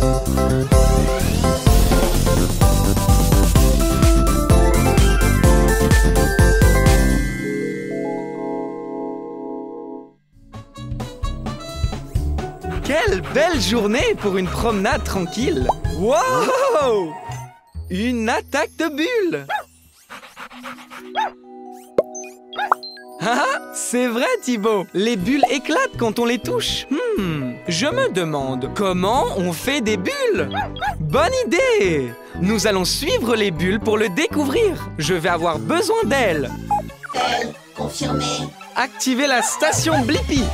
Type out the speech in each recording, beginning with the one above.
Quelle belle journée pour une promenade tranquille! Wow! Une attaque de bulles! Ah, c'est vrai, Thibaut! Les bulles éclatent quand on les touche. Je me demande, comment on fait des bulles? Bonne idée! Nous allons suivre les bulles pour le découvrir. Je vais avoir besoin d'elles. Confirmé. Activez la station Blippi.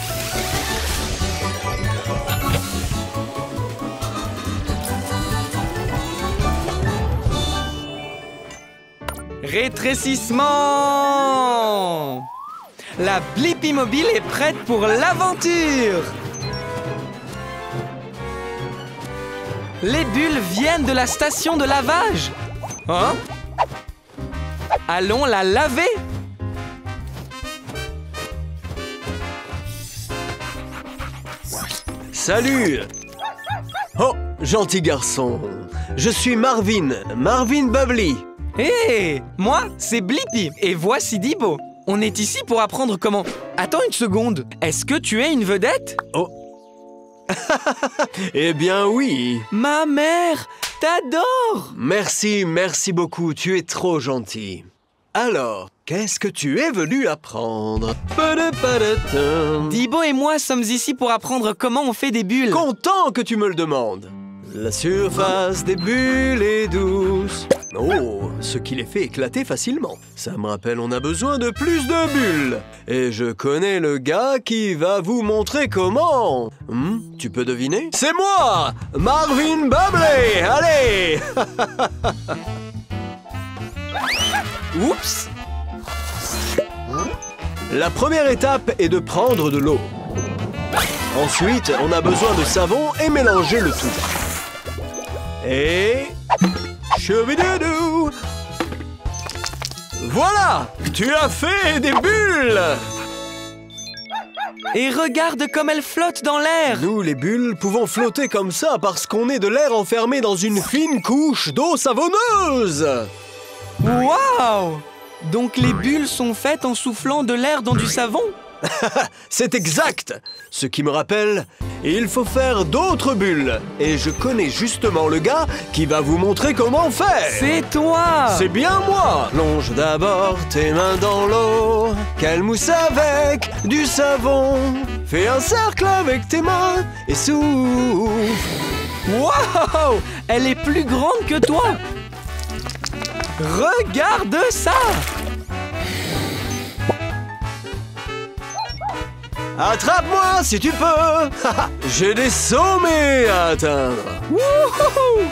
Rétrécissement! La Blippi Mobile est prête pour l'aventure! Les bulles viennent de la station de lavage. Hein? Allons la laver! Salut! Oh, gentil garçon. Je suis Marvin Bubbly. Hé! Moi, c'est Blippi et voici Dibo. On est ici pour apprendre comment... Attends une seconde. Est-ce que tu es une vedette? Oh. Eh bien oui. Ma mère t'adore! Merci beaucoup. Tu es trop gentil. Alors, qu'est-ce que tu es venu apprendre? Dibo et moi sommes ici pour apprendre comment on fait des bulles. Content que tu me le demandes. La surface des bulles est douce. Oh, ce qui les fait éclater facilement. Ça me rappelle, on a besoin de plus de bulles. Et je connais le gars qui va vous montrer comment. Tu peux deviner? C'est moi, Marvin Bubbly. Allez. Oups! La première étape est de prendre de l'eau. Ensuite, on a besoin de savon et mélanger le tout. Et... Choubidoudou! Voilà! Tu as fait des bulles! Et regarde comme elles flottent dans l'air! Nous, les bulles, pouvons flotter comme ça parce qu'on est de l'air enfermé dans une fine couche d'eau savonneuse! Waouh! Donc les bulles sont faites en soufflant de l'air dans du savon? C'est exact! Ce qui me rappelle, il faut faire d'autres bulles. Et je connais justement le gars qui va vous montrer comment faire. C'est toi! C'est bien moi! Plonge d'abord tes mains dans l'eau, qu'elle mousse avec du savon. Fais un cercle avec tes mains et souffle. Waouh! Elle est plus grande que toi! Regarde ça! Attrape-moi si tu peux! J'ai des sommets à atteindre! Wouhou!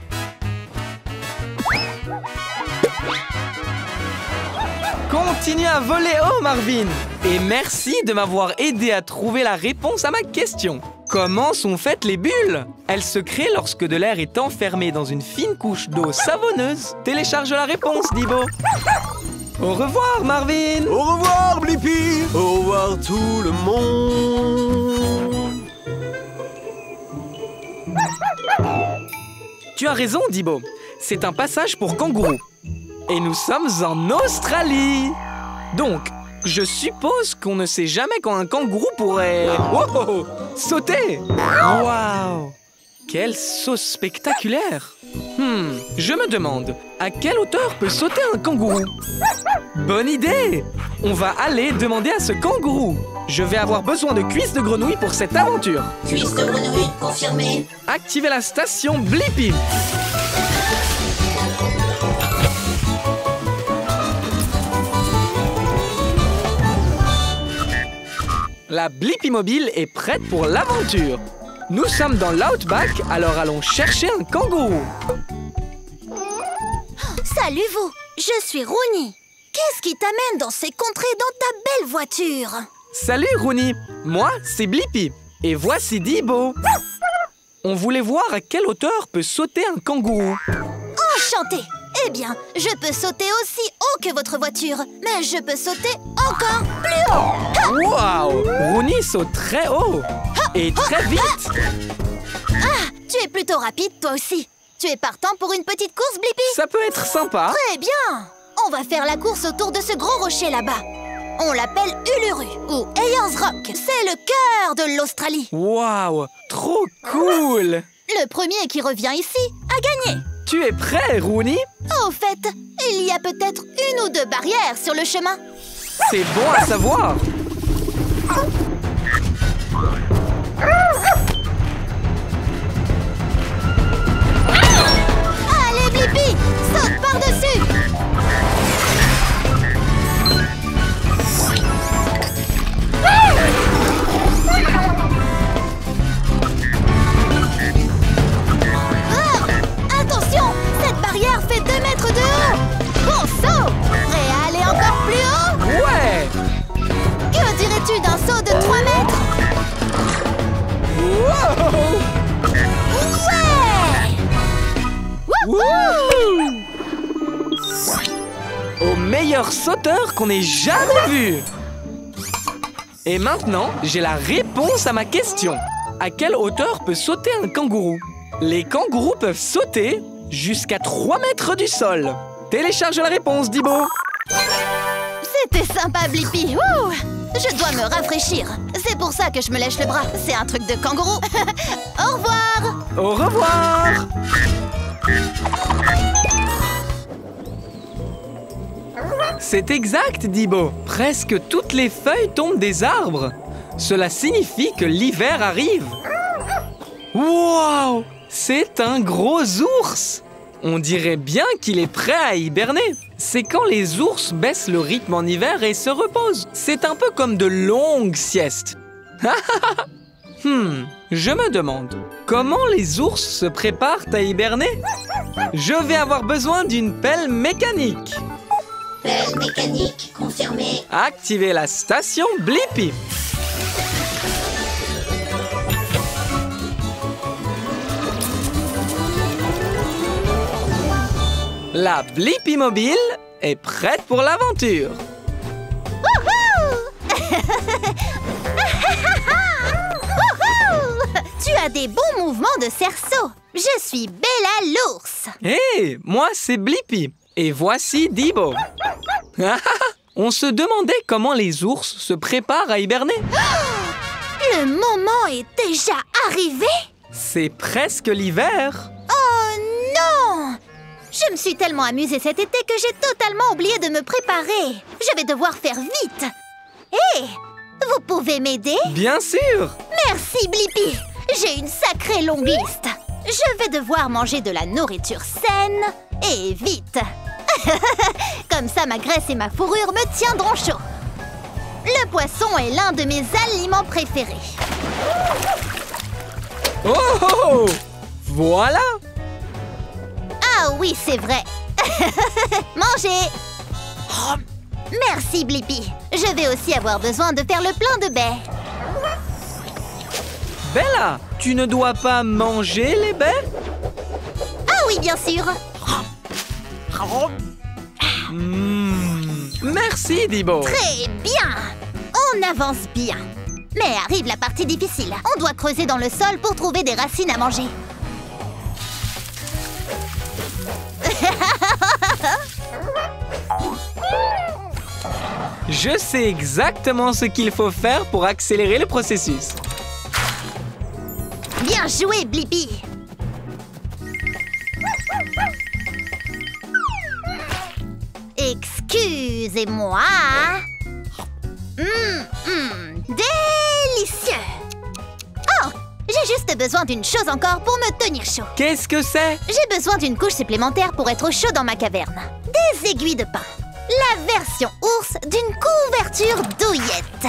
Continue à voler haut, Marvin! Et merci de m'avoir aidé à trouver la réponse à ma question. Comment sont faites les bulles? Elles se créent lorsque de l'air est enfermé dans une fine couche d'eau savonneuse. Télécharge la réponse, Dibo! Au revoir, Marvin! Au revoir, Blippi! Au revoir, tout le monde! Tu as raison, Dibo. C'est un passage pour kangourous. Et nous sommes en Australie! Donc, je suppose qu'on ne sait jamais quand un kangourou pourrait... Wow! Sauter! Waouh! Quel saut spectaculaire! Je me demande, à quelle hauteur peut sauter un kangourou? Bonne idée! On va aller demander à ce kangourou. Je vais avoir besoin de cuisses de grenouille pour cette aventure. Cuisse de grenouille, confirmé. Activez la station Blippi. La Blippi Mobile est prête pour l'aventure. Nous sommes dans l'Outback, alors allons chercher un kangourou. Salut vous, je suis Rooney. Qu'est-ce qui t'amène dans ces contrées dans ta belle voiture? Salut Rooney, moi c'est Blippi et voici Dibo. On voulait voir à quelle hauteur peut sauter un kangourou. Enchanté. Eh bien, je peux sauter aussi haut que votre voiture, mais je peux sauter encore plus haut. Waouh! Rooney saute très haut et très vite. Ah, tu es plutôt rapide, toi aussi. Tu es partant pour une petite course, Blippi? Ça peut être sympa. Très bien. On va faire la course autour de ce gros rocher là-bas. On l'appelle Uluru ou Ayers Rock. C'est le cœur de l'Australie. Waouh, trop cool. Le premier qui revient ici a gagné. Tu es prêt, Rooney? Au fait, il y a peut-être une ou deux barrières sur le chemin. C'est bon à savoir. Allez, Blippi, saute par-dessus. Attention, cette barrière fait 2 mètres de haut. Bon saut. Prêt à aller encore plus haut? Ouais. Que dirais-tu d'un saut de 3 mètres? Wow. Ouais! Wouhou. Au meilleur sauteur qu'on ait jamais vu. Et maintenant, j'ai la réponse à ma question. À quelle hauteur peut sauter un kangourou? Les kangourous peuvent sauter jusqu'à 3 mètres du sol. Télécharge la réponse, Dibo. C'était sympa, Blippi. Ouh, je dois me rafraîchir. C'est pour ça que je me lèche le bras. C'est un truc de kangourou. Au revoir. Au revoir. C'est exact, Dibo. Presque toutes les feuilles tombent des arbres. Cela signifie que l'hiver arrive. Wow! C'est un gros ours! On dirait bien qu'il est prêt à hiberner. C'est quand les ours baissent le rythme en hiver et se reposent. C'est un peu comme de longues siestes. Je me demande, comment les ours se préparent à hiberner? Je vais avoir besoin d'une pelle mécanique. Pelle mécanique confirmée. Activez la station Blippi. La Blippi Mobile est prête pour l'aventure. Tu as des bons mouvements de cerceau. Je suis Bella l'ours. Hé, moi c'est Blippi. Et voici Dibo. On se demandait comment les ours se préparent à hiberner. Le moment est déjà arrivé? C'est presque l'hiver. Oh non! Je me suis tellement amusée cet été que j'ai totalement oublié de me préparer. Je vais devoir faire vite. Hé! Vous pouvez m'aider? Bien sûr. Merci, Blippi. J'ai une sacrée longue liste. Je vais devoir manger de la nourriture saine et vite. Comme ça, ma graisse et ma fourrure me tiendront chaud. Le poisson est l'un de mes aliments préférés. Oh, oh, oh. Voilà. Ah oui, c'est vrai. Mangez. Merci, Blippi. Je vais aussi avoir besoin de faire le plein de baies. Bella, tu ne dois pas manger les baies? Ah oui, bien sûr. Merci, Dibo. Très bien. On avance bien. Mais arrive la partie difficile. On doit creuser dans le sol pour trouver des racines à manger. Je sais exactement ce qu'il faut faire pour accélérer le processus. Bien joué, Blippi. Excusez-moi. Délicieux. Oh, j'ai juste besoin d'une chose encore pour me tenir chaud. Qu'est-ce que c'est? J'ai besoin d'une couche supplémentaire pour être au chaud dans ma caverne. Des aiguilles de pin. La version ours d'une couverture douillette.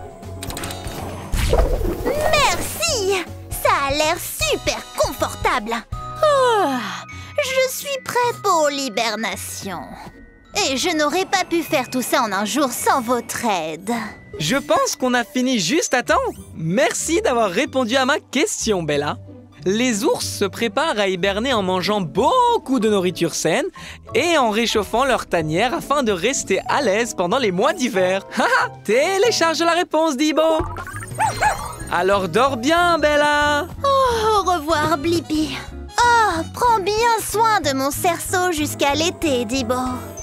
Merci. Ça a l'air super confortable. Oh, je suis prête pour l'hibernation. Et je n'aurais pas pu faire tout ça en un jour sans votre aide. Je pense qu'on a fini juste à temps. Merci d'avoir répondu à ma question, Bella. Les ours se préparent à hiberner en mangeant beaucoup de nourriture saine et en réchauffant leur tanière afin de rester à l'aise pendant les mois d'hiver. Haha, télécharge la réponse, Dibo. Alors dors bien, Bella. Au revoir, Blippi. Oh, prends bien soin de mon cerceau jusqu'à l'été, Dibo.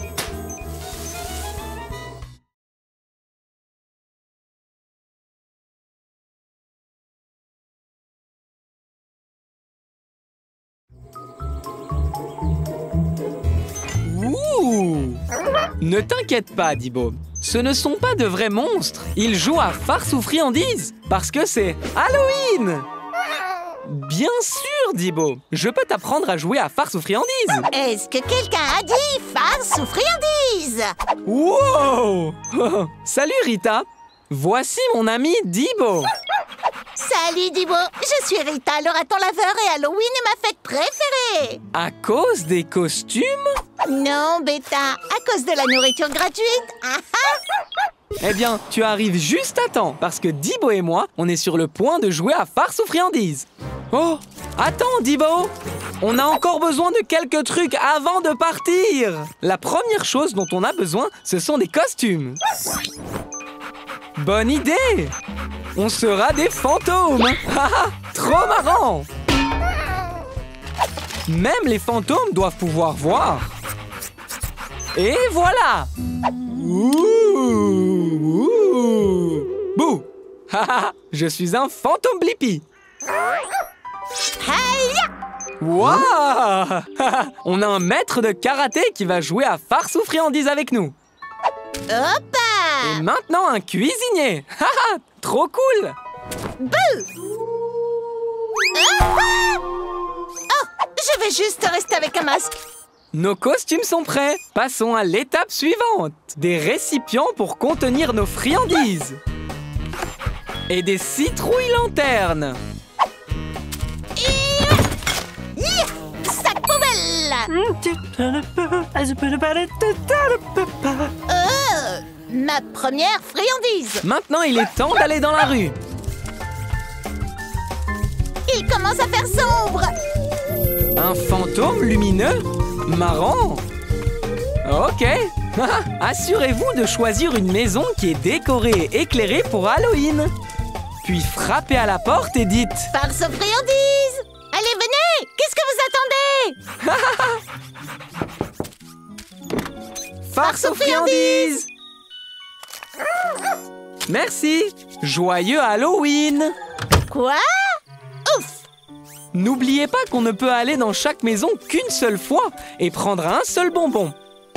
Ouh! Ne t'inquiète pas, Dibo. Ce ne sont pas de vrais monstres. Ils jouent à farce ou friandises parce que c'est Halloween. Bien sûr, Dibo. Je peux t'apprendre à jouer à farce ou friandises. Est-ce que quelqu'un a dit farce ou friandise? Wow! Salut, Rita. Voici mon ami Dibo. Salut, Dibo. Je suis Rita, le raton laveur, et Halloween est ma fête préférée. À cause des costumes? Non, Bêta, à cause de la nourriture gratuite. Ah ah. Eh bien, tu arrives juste à temps, parce que Dibo et moi, on est sur le point de jouer à farce ou friandises. Oh, attends, Dibo! On a encore besoin de quelques trucs avant de partir. La première chose dont on a besoin, ce sont des costumes. Bonne idée! On sera des fantômes. Haha, trop marrant! Même les fantômes doivent pouvoir voir. Et voilà! Ouh! Bouh! Haha, je suis un fantôme Blippi. Waouh! On a un maître de karaté qui va jouer à farce ou friandise avec nous. Hoppa! Et maintenant un cuisinier. Haha, trop cool! Oh, je vais juste rester avec un masque. Nos costumes sont prêts. Passons à l'étape suivante. Des récipients pour contenir nos friandises. Et des citrouilles lanternes. Sac poubelle! Ma première friandise. Maintenant, il est temps d'aller dans la rue. Il commence à faire sombre. Un fantôme lumineux? Marrant. Ok. Assurez-vous de choisir une maison qui est décorée et éclairée pour Halloween. Puis frappez à la porte et dites... Farce aux friandises! Allez, venez! Qu'est-ce que vous attendez? Farce aux friandises! Merci. Joyeux Halloween! Quoi? Ouf! N'oubliez pas qu'on ne peut aller dans chaque maison qu'une seule fois et prendre un seul bonbon.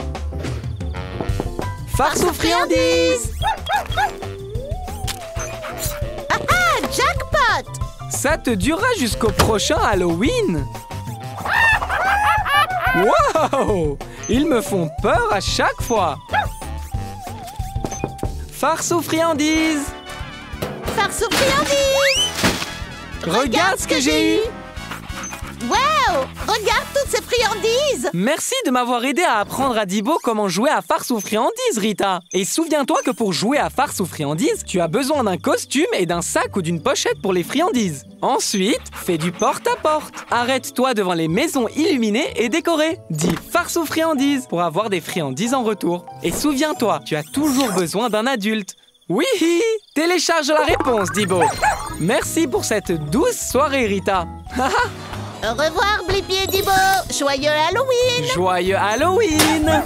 Farce aux friandises! Ah ah! Jackpot! Ça te durera jusqu'au prochain Halloween. Wow! Ils me font peur à chaque fois. Farce aux friandises! Farce aux friandises! Regarde ce que j'ai eu! Wow! Regarde toutes ces friandises! Merci de m'avoir aidé à apprendre à Dibo comment jouer à farce ou friandises, Rita. Et souviens-toi que pour jouer à farce ou friandises, tu as besoin d'un costume et d'un sac ou d'une pochette pour les friandises. Ensuite, fais du porte-à-porte. Arrête-toi devant les maisons illuminées et décorées. Dis farce ou friandises pour avoir des friandises en retour. Et souviens-toi, tu as toujours besoin d'un adulte. Oui! Télécharge la réponse, Dibo. Merci pour cette douce soirée, Rita. Au revoir, Blippi et Dibo! Joyeux Halloween! Joyeux Halloween!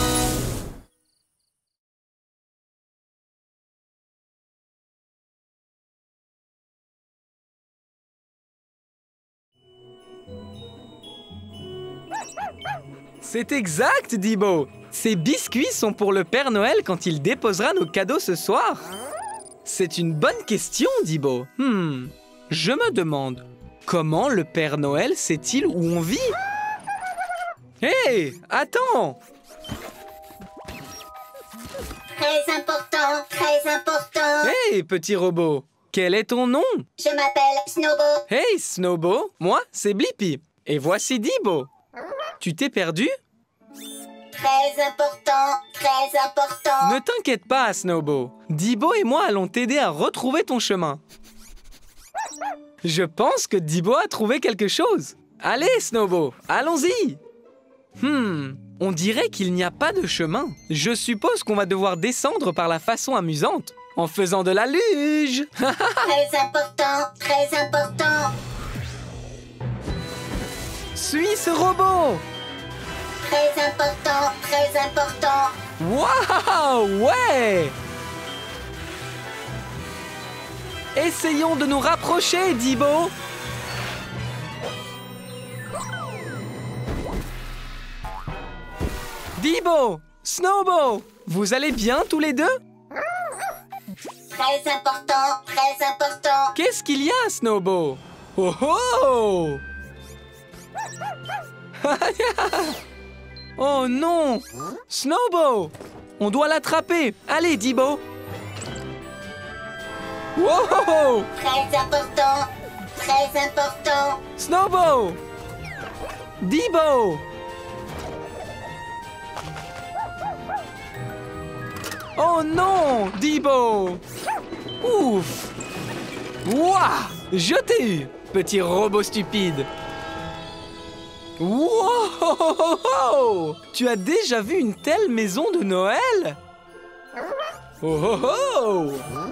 C'est exact, Dibo! Ces biscuits sont pour le Père Noël quand il déposera nos cadeaux ce soir. C'est une bonne question, Dibo. Je me demande, comment le Père Noël sait-il où on vit? Hé, attends! Très important, très important. Hé, petit robot! Quel est ton nom? Je m'appelle Snowball. Hey, Snowbo! Moi, c'est Blippi. Et voici Dibo. Tu t'es perdu? Très important, très important. Ne t'inquiète pas, Snowbo. Dibo et moi allons t'aider à retrouver ton chemin. Je pense que Dibo a trouvé quelque chose. Allez, Snowbo, allons-y. On dirait qu'il n'y a pas de chemin. Je suppose qu'on va devoir descendre par la façon amusante. en faisant de la luge. Très important, très important. Suis ce robot. Très important, très important. Waouh, ouais. Essayons de nous rapprocher, Dibo. Dibo, Snowbo, vous allez bien tous les deux? Très important, très important. Qu'est-ce qu'il y a, Snowbo? Oh oh! Oh non! Snowbo! On doit l'attraper! Allez, Dibo! Wow! Très important, très important. Snowbo! Dibo! Oh non, Dibo! Ouf! Ouah! Je t'ai eu, petit robot stupide! Wow! Tu as déjà vu une telle maison de Noël? Oh oh oh!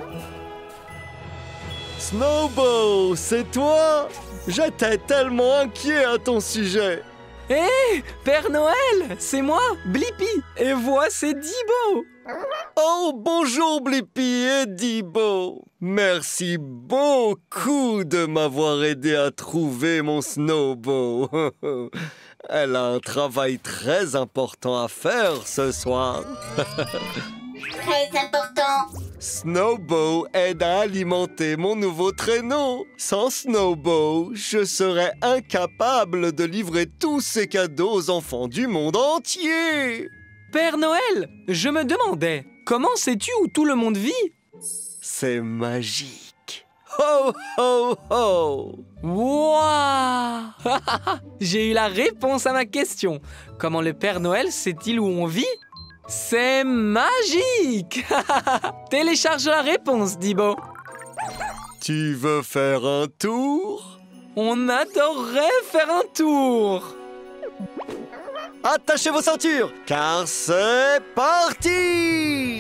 Snowbo, c'est toi? J'étais tellement inquiet à ton sujet. Hé, Père Noël, c'est moi, Blippi, et voici Dibo. Oh, bonjour Blippi et Dibo. Merci beaucoup de m'avoir aidé à trouver mon Snowbo. Elle a un travail très important à faire ce soir. Très important. Snowbo aide à alimenter mon nouveau traîneau. Sans Snowbo, je serais incapable de livrer tous ces cadeaux aux enfants du monde entier. Père Noël, je me demandais, comment sais-tu où tout le monde vit? C'est magique. Ho, ho, ho! Wouah! J'ai eu la réponse à ma question. Comment le Père Noël sait-il où on vit? C'est magique! Télécharge la réponse, Dibo. Tu veux faire un tour? On adorerait faire un tour. Attachez vos ceintures, car c'est parti!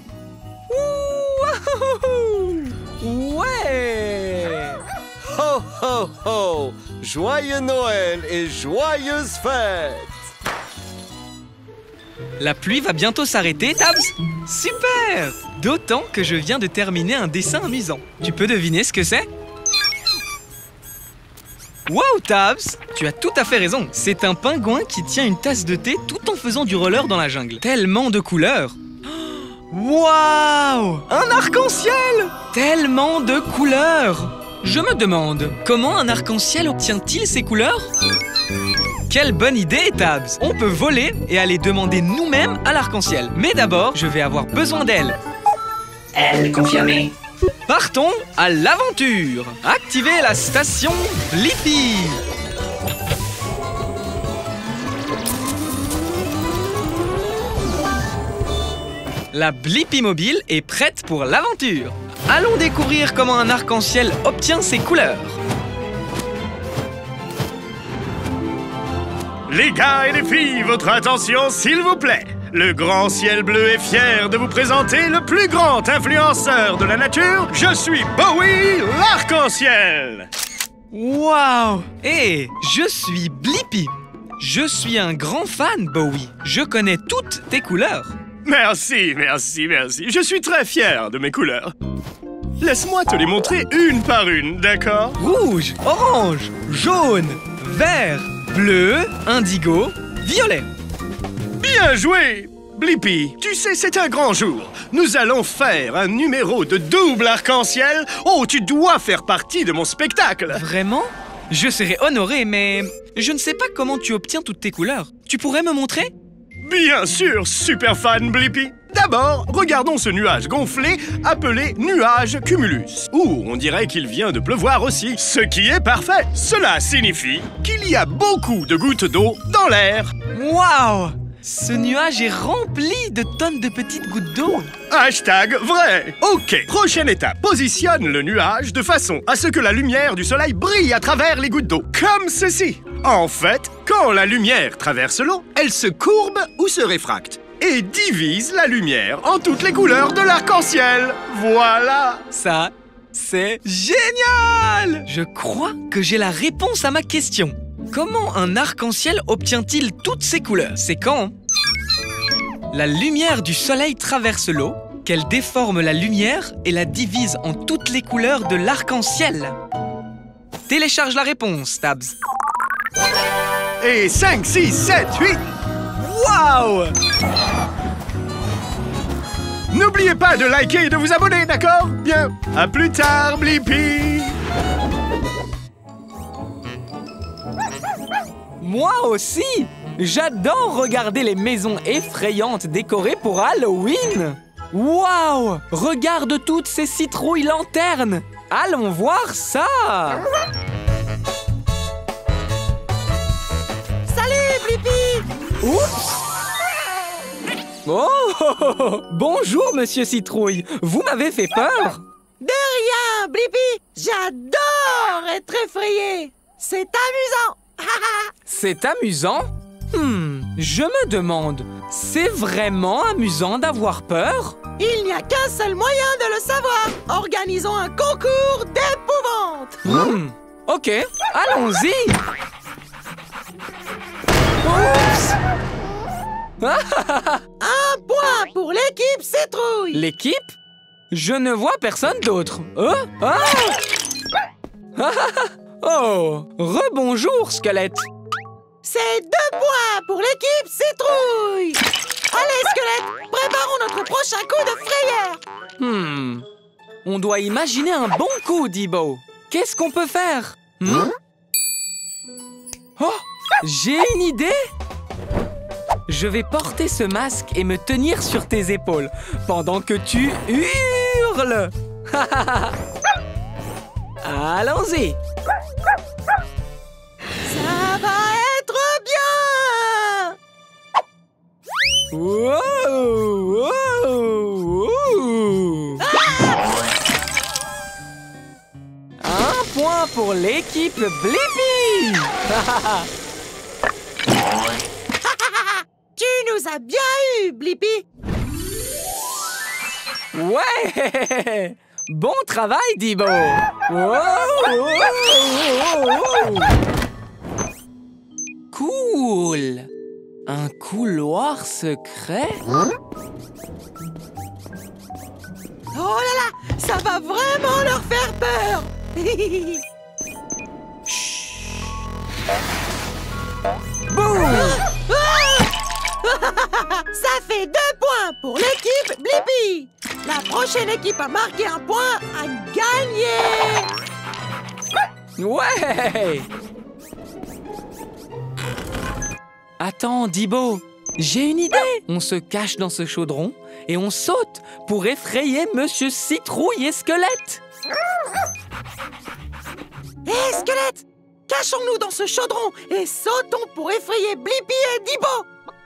Ouh! Ouais! Ho, ho, ho! Joyeux Noël et joyeuses fêtes! La pluie va bientôt s'arrêter, Tabs! Super! D'autant que je viens de terminer un dessin amusant. Tu peux deviner ce que c'est? Wow, Tabs! Tu as tout à fait raison. C'est un pingouin qui tient une tasse de thé tout en faisant du roller dans la jungle. Tellement de couleurs! Waouh! Un arc-en-ciel! Tellement de couleurs! Je me demande, comment un arc-en-ciel obtient-il ces couleurs? Quelle bonne idée, Tabs! On peut voler et aller demander nous-mêmes à l'arc-en-ciel. Mais d'abord, je vais avoir besoin d'elle. Elle confirmée. Partons à l'aventure! Activez la station Blippi! La Blippi mobile est prête pour l'aventure. Allons découvrir comment un arc-en-ciel obtient ses couleurs. Les gars et les filles, votre attention s'il vous plaît. Le grand ciel bleu est fier de vous présenter le plus grand influenceur de la nature. Je suis Bowie, l'arc-en-ciel. Waouh! Et je suis Blippi. Je suis un grand fan, Bowie. Je connais toutes tes couleurs. Merci, merci, merci. Je suis très fier de mes couleurs. Laisse-moi te les montrer une par une, d'accord? Rouge, orange, jaune, vert, bleu, indigo, violet. Bien joué, Blippi. Tu sais, c'est un grand jour. Nous allons faire un numéro de double arc-en-ciel. Oh, tu dois faire partie de mon spectacle. Vraiment? Je serais honoré, mais je ne sais pas comment tu obtiens toutes tes couleurs. Tu pourrais me montrer? Bien sûr, super fan Blippi. D'abord, regardons ce nuage gonflé appelé nuage cumulus. Ouh, on dirait qu'il vient de pleuvoir aussi, ce qui est parfait. Cela signifie qu'il y a beaucoup de gouttes d'eau dans l'air. Waouh! Ce nuage est rempli de tonnes de petites gouttes d'eau. Hashtag vrai. Ok, prochaine étape. Positionne le nuage de façon à ce que la lumière du soleil brille à travers les gouttes d'eau, comme ceci. En fait, quand la lumière traverse l'eau, elle se courbe ou se réfracte. et divise la lumière en toutes les couleurs de l'arc-en-ciel. Voilà. Ça, c'est génial! Je crois que j'ai la réponse à ma question. Comment un arc-en-ciel obtient-il toutes ces couleurs? C'est quand la lumière du soleil traverse l'eau, qu'elle déforme la lumière et la divise en toutes les couleurs de l'arc-en-ciel. Télécharge la réponse, Tabs. Et 5, 6, 7, 8. Waouh! N'oubliez pas de liker et de vous abonner, d'accord? Bien. À plus tard, Blippi. Moi aussi! J'adore regarder les maisons effrayantes décorées pour Halloween! Waouh! Regarde toutes ces citrouilles lanternes! Allons voir ça! Salut, Blippi! Oups! Oh! Bonjour, Monsieur Citrouille! Vous m'avez fait peur! De rien, Blippi! J'adore être effrayé! C'est amusant! C'est amusant? Je me demande, c'est vraiment amusant d'avoir peur? Il n'y a qu'un seul moyen de le savoir! Organisons un concours d'épouvante! Ok, allons-y! Oups! Un point pour l'équipe Citrouille! L'équipe? Je ne vois personne d'autre. Oh! Rebonjour, Squelette! C'est 2 points pour l'équipe Citrouille! Allez, Squelette, préparons notre prochain coup de frayeur! On doit imaginer un bon coup, Dibo. Qu'est-ce qu'on peut faire? Oh! J'ai une idée! Je vais porter ce masque et me tenir sur tes épaules pendant que tu hurles! Allons-y! Ça va être bien! Wow! Un point pour l'équipe Blippi! Tu nous as bien eu, Blippi! Ouais! Bon travail, Dibo! Cool! Un couloir secret? Oh là là! Ça va vraiment leur faire peur! Boum! Ça fait 2 points pour l'équipe Blippi! La prochaine équipe à marquer un point a gagné! Ouais! Attends, Dibo, j'ai une idée! On se cache dans ce chaudron et on saute pour effrayer Monsieur Citrouille et Squelette! Hé, Squelette! Cachons-nous dans ce chaudron et sautons pour effrayer Blippi et Dibo!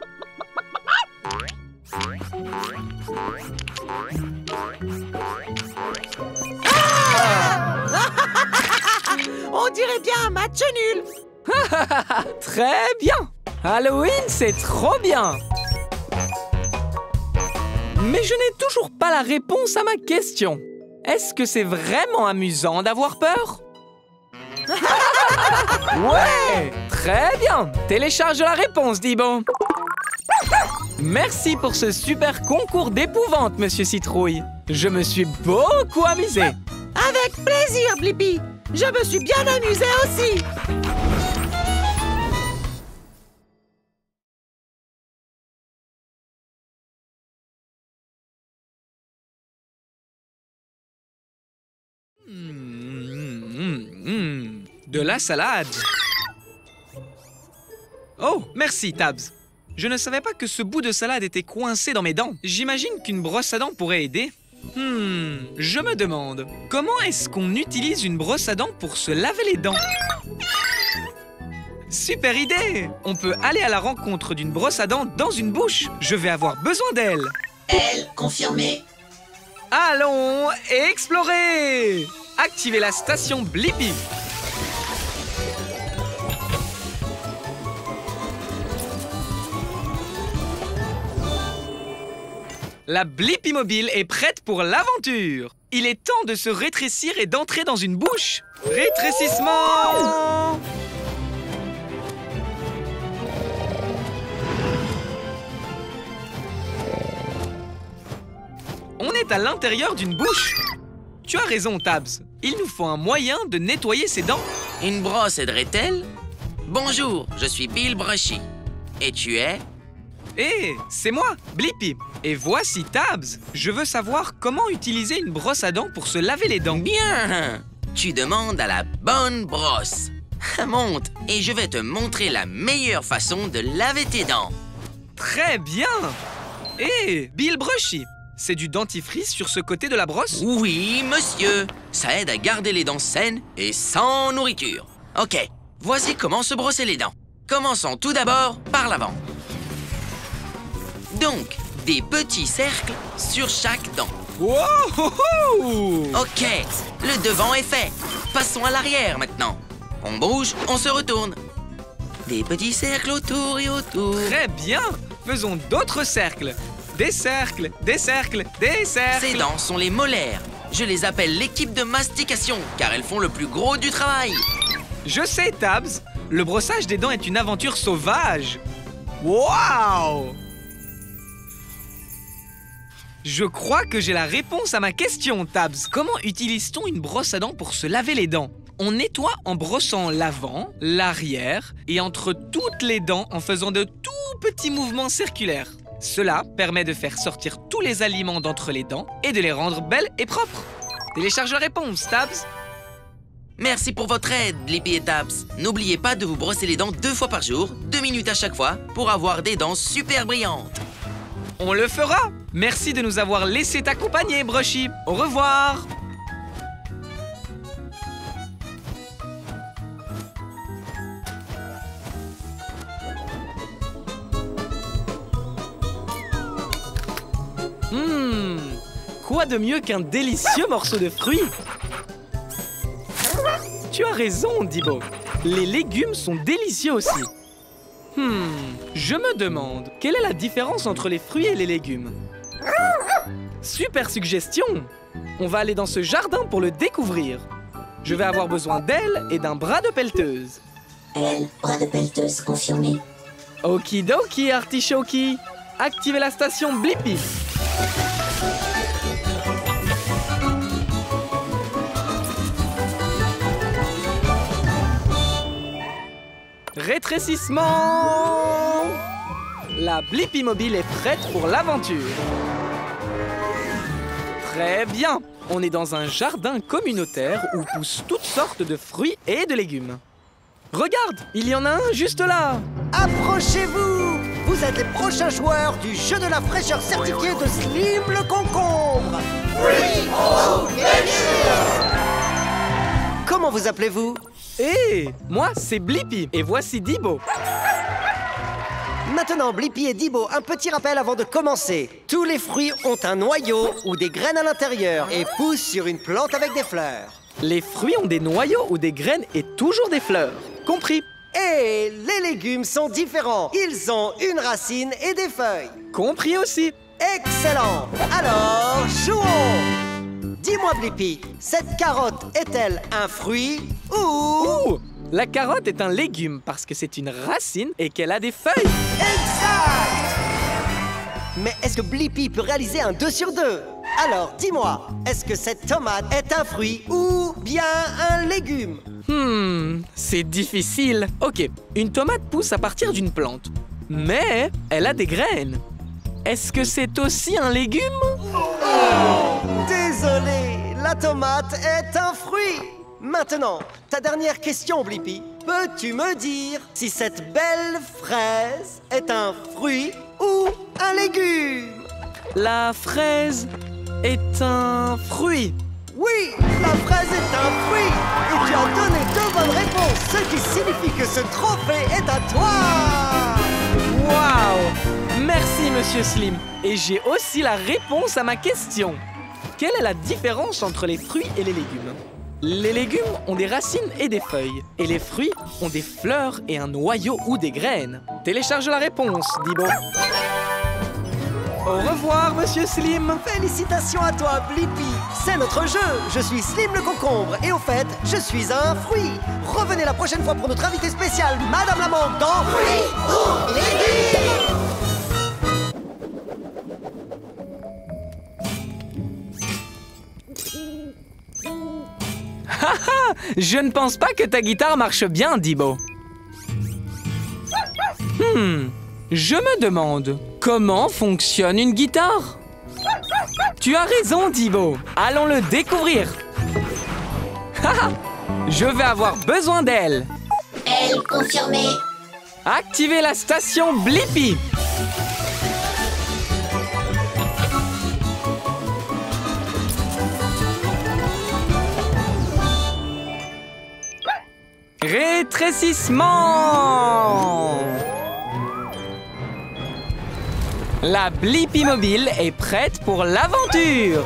On dirait bien un match nul! Très bien! Halloween, c'est trop bien! Mais je n'ai toujours pas la réponse à ma question. Est-ce que c'est vraiment amusant d'avoir peur? Ouais! Très bien! Télécharge la réponse, Dibo! Merci pour ce super concours d'épouvante, Monsieur Citrouille. Je me suis beaucoup amusé. Avec plaisir, Blippi. Je me suis bien amusé aussi. De la salade. Oh, merci, Tabs. Je ne savais pas que ce bout de salade était coincé dans mes dents. J'imagine qu'une brosse à dents pourrait aider. Je me demande, comment est-ce qu'on utilise une brosse à dents pour se laver les dents? Super idée! On peut aller à la rencontre d'une brosse à dents dans une bouche. Je vais avoir besoin d'elle. Elle confirmée. Allons explorer! Activez la station Blippi. La Blippi Mobile est prête pour l'aventure. Il est temps de se rétrécir et d'entrer dans une bouche. Rétrécissement! On est à l'intérieur d'une bouche. Tu as raison, Tabs. Il nous faut un moyen de nettoyer ses dents. Une brosse aiderait-elle? Bonjour, je suis Bill Brushy. Et tu es? Hé, c'est moi, Blippi. Et voici Tabs. Je veux savoir comment utiliser une brosse à dents pour se laver les dents. Bien! Tu demandes à la bonne brosse. Monte et je vais te montrer la meilleure façon de laver tes dents. Très bien. Hé, Bill Brushy. C'est du dentifrice sur ce côté de la brosse? Oui, monsieur. Ça aide à garder les dents saines et sans nourriture. Ok, voici comment se brosser les dents. Commençons tout d'abord par l'avant. Donc, des petits cercles sur chaque dent. Wow! Ok, le devant est fait. Passons à l'arrière maintenant. On bouge, on se retourne. Des petits cercles autour et autour. Très bien. Faisons d'autres cercles. Des cercles, des cercles, des cercles. Ces dents sont les molaires. Je les appelle l'équipe de mastication, car elles font le plus gros du travail. Je sais, Tabs. Le brossage des dents est une aventure sauvage. Waouh! Je crois que j'ai la réponse à ma question, Tabs. Comment utilise-t-on une brosse à dents pour se laver les dents? On nettoie en brossant l'avant, l'arrière et entre toutes les dents en faisant de tout petits mouvements circulaires. Cela permet de faire sortir tous les aliments d'entre les dents et de les rendre belles et propres. Télécharge la réponse, Tabs. Merci pour votre aide, Blippi et Tabs. N'oubliez pas de vous brosser les dents 2 fois par jour, 2 minutes à chaque fois, pour avoir des dents super brillantes. On le fera. Merci de nous avoir laissé t'accompagner, Brushy. Au revoir. Quoi de mieux qu'un délicieux morceau de fruits? Tu as raison, Dibo. Les légumes sont délicieux aussi. Je me demande, quelle est la différence entre les fruits et les légumes? Super suggestion! On va aller dans ce jardin pour le découvrir. Je vais avoir besoin d'ailes et d'un bras de pelleteuse. Elle, bras de pelleteuse confirmé. Okidoki, artichoki. Activez la station Blippi. Rétrécissement! La Blippi Mobile est prête pour l'aventure. Très bien. On est dans un jardin communautaire où poussent toutes sortes de fruits et de légumes. Regarde, il y en a un juste là. Approchez-vous! Vous êtes les prochains joueurs du jeu de la fraîcheur certifié de Slim le concombre! Oui! Oh, comment vous appelez-vous? Hé, moi c'est Blippi et voici Dibo. Maintenant, Blippi et Dibo, un petit rappel avant de commencer. Tous les fruits ont un noyau ou des graines à l'intérieur et poussent sur une plante avec des fleurs. Les fruits ont des noyaux ou des graines et toujours des fleurs. Compris. Et les légumes sont différents. Ils ont une racine et des feuilles. Compris aussi. Excellent. Alors, jouons. Dis-moi, Blippi, cette carotte est-elle un fruit ou... Ouh, la carotte est un légume parce que c'est une racine et qu'elle a des feuilles. Exact. Mais est-ce que Blippi peut réaliser un 2 sur 2? Alors, dis-moi, est-ce que cette tomate est un fruit ou bien un légume? C'est difficile. Ok, une tomate pousse à partir d'une plante, mais elle a des graines. Est-ce que c'est aussi un légume? Désolé, la tomate est un fruit. Maintenant, ta dernière question, Blippi. Peux-tu me dire si cette belle fraise est un fruit ou un légume? La fraise est un fruit. Oui, la fraise est un fruit. Et tu as donné 2 bonnes réponses, ce qui signifie que ce trophée est à toi. Waouh! Merci, Monsieur Slim. Et j'ai aussi la réponse à ma question. Quelle est la différence entre les fruits et les légumes? Les légumes ont des racines et des feuilles. Et les fruits ont des fleurs et un noyau ou des graines. Télécharge la réponse, Dibo. Au revoir, Monsieur Slim. Félicitations à toi, Blippi. C'est notre jeu. Je suis Slim le concombre. Et au fait, je suis un fruit. Revenez la prochaine fois pour notre invité spécial, Madame la Mangue, dans Fruits ou Légumes. Je ne pense pas que ta guitare marche bien, Dibo. Je me demande, comment fonctionne une guitare? Tu as raison, Dibo. Allons le découvrir. Je vais avoir besoin d'elle. Elle confirmée. Activez la station Blippi. Rétrécissement. La Blippi mobile est prête pour l'aventure.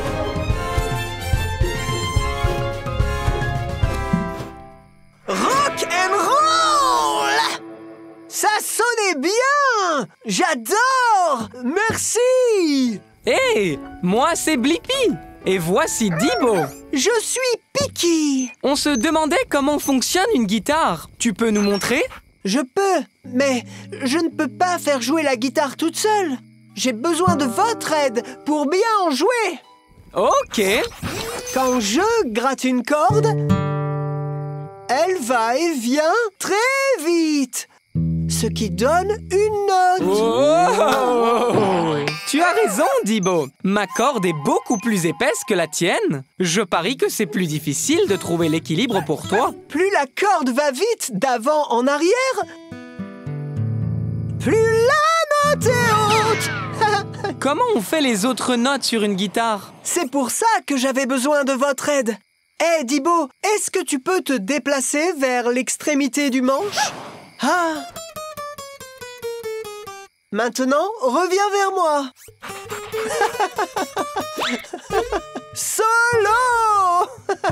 Rock and roll! Ça sonnait bien! J'adore! Merci! Hé, moi c'est Blippi. Et voici Dibo. Je suis Picky. On se demandait comment fonctionne une guitare. Tu peux nous montrer? Je peux, mais je ne peux pas faire jouer la guitare toute seule. J'ai besoin de votre aide pour bien en jouer. Ok. Quand je gratte une corde, elle va et vient très vite, ce qui donne une note. Oh! Tu as raison, Dibo. Ma corde est beaucoup plus épaisse que la tienne. Je parie que c'est plus difficile de trouver l'équilibre pour toi. Plus la corde va vite d'avant en arrière, plus la note est haute. Comment on fait les autres notes sur une guitare? C'est pour ça que j'avais besoin de votre aide. Hé, Dibo, est-ce que tu peux te déplacer vers l'extrémité du manche? Ah! Maintenant, reviens vers moi. Solo!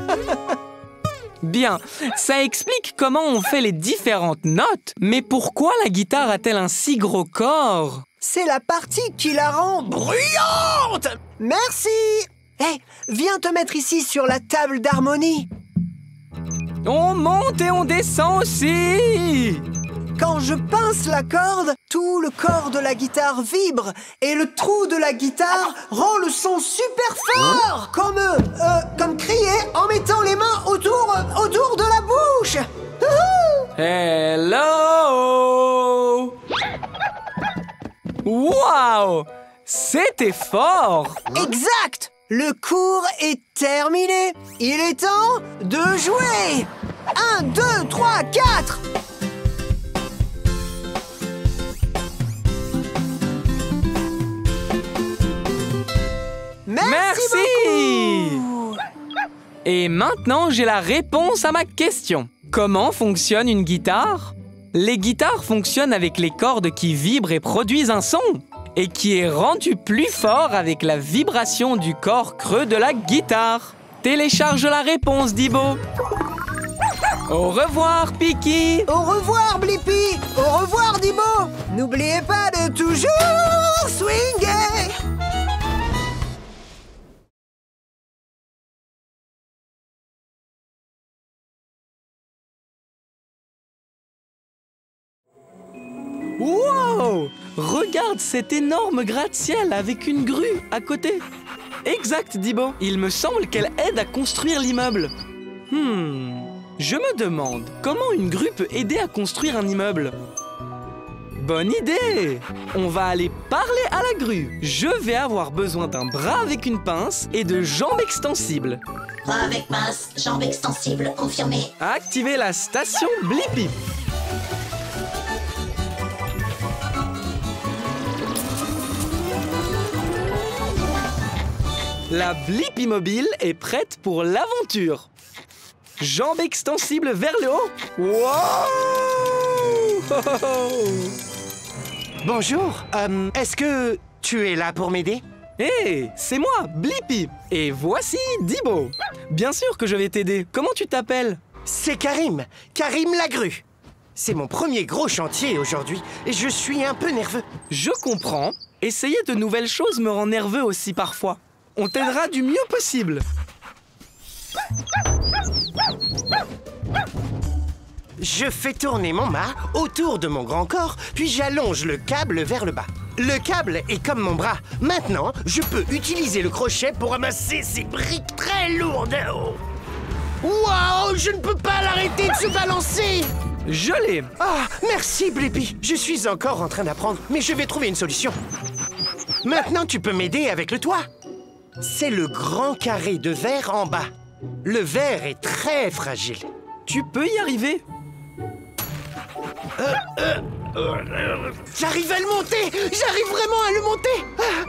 Bien, ça explique comment on fait les différentes notes. Mais pourquoi la guitare a-t-elle un si gros corps? C'est la partie qui la rend bruyante. Merci. Hé, viens te mettre ici sur la table d'harmonie. On monte et on descend aussi. Quand je pince la corde, tout le corps de la guitare vibre et le trou de la guitare rend le son super fort, comme crier en mettant les mains autour de la bouche. Hello! Wow! C'était fort! Exact! Le cours est terminé. Il est temps de jouer. 1, 2, 3, 4. Merci beaucoup. Et maintenant, j'ai la réponse à ma question. Comment fonctionne une guitare? Les guitares fonctionnent avec les cordes qui vibrent et produisent un son, et qui est rendu plus fort avec la vibration du corps creux de la guitare. Télécharge la réponse, Dibo. Au revoir, Picky. Au revoir, Blippi. Au revoir, Dibo. N'oubliez pas de toujours swinger. Wow! Regarde cet énorme gratte-ciel avec une grue à côté. Exact, Dibo. Il me semble qu'elle aide à construire l'immeuble. Je me demande comment une grue peut aider à construire un immeuble. Bonne idée! On va aller parler à la grue. Je vais avoir besoin d'un bras avec une pince et de jambes extensibles. Bras avec pince, jambes extensibles, confirmé. Activez la station Blippi. La Blippi mobile est prête pour l'aventure. Jambes extensibles vers le haut. Wow! Bonjour, est-ce que tu es là pour m'aider? Hé, c'est moi, Blippi. Et voici Dibo. Bien sûr que je vais t'aider. Comment tu t'appelles? C'est Karim, Karim la grue. C'est mon premier gros chantier aujourd'hui et je suis un peu nerveux. Je comprends. Essayer de nouvelles choses me rend nerveux aussi parfois. On t'aidera du mieux possible. Je fais tourner mon mât autour de mon grand corps, puis j'allonge le câble vers le bas. Le câble est comme mon bras. Maintenant, je peux utiliser le crochet pour ramasser ces briques très lourdes. Waouh, je ne peux pas l'arrêter de se balancer. Je l'ai. Ah, merci Blippi. Je suis encore en train d'apprendre, mais je vais trouver une solution. Maintenant, tu peux m'aider avec le toit. C'est le grand carré de verre en bas. Le verre est très fragile. Tu peux y arriver. J'arrive à le monter. J'arrive vraiment à le monter.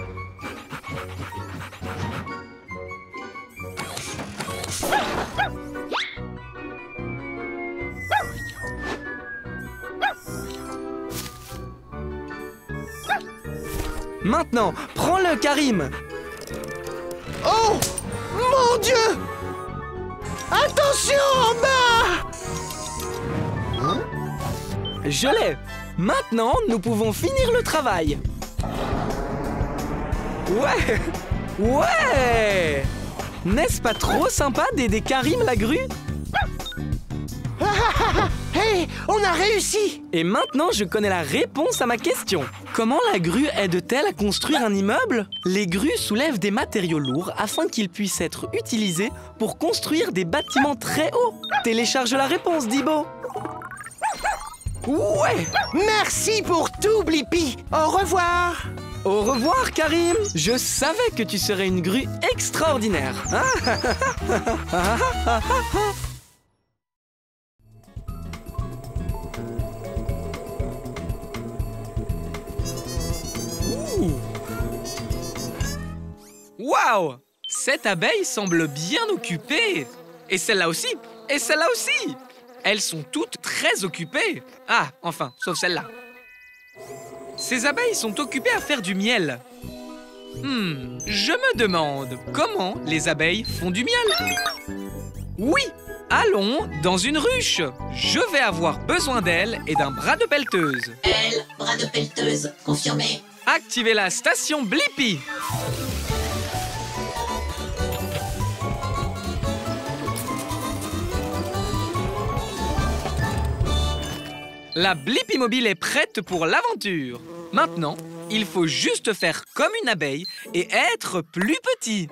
Maintenant, prends-le, Karim. Oh, mon Dieu! Attention en bas! Je l'ai. Maintenant, nous pouvons finir le travail. Ouais! Ouais! N'est-ce pas trop sympa d'aider Karim la grue? Hey, on a réussi! Et maintenant, je connais la réponse à ma question. Comment la grue aide-t-elle à construire un immeuble? Les grues soulèvent des matériaux lourds afin qu'ils puissent être utilisés pour construire des bâtiments très hauts. Télécharge la réponse, Dibo. Ouais! Merci pour tout, Blippi! Au revoir! Au revoir, Karim! Je savais que tu serais une grue extraordinaire. Waouh! Cette abeille semble bien occupée. Et celle-là aussi. Et celle-là aussi. Elles sont toutes très occupées. Ah, enfin, sauf celle-là. Ces abeilles sont occupées à faire du miel. Je me demande comment les abeilles font du miel. Oui, allons dans une ruche. Je vais avoir besoin d'elles et d'un bras de pelleteuse. Elle, bras de pelleteuse, confirmé. Activez la station Blippi. La Blippi Mobile est prête pour l'aventure. Maintenant, il faut juste faire comme une abeille et être plus petit.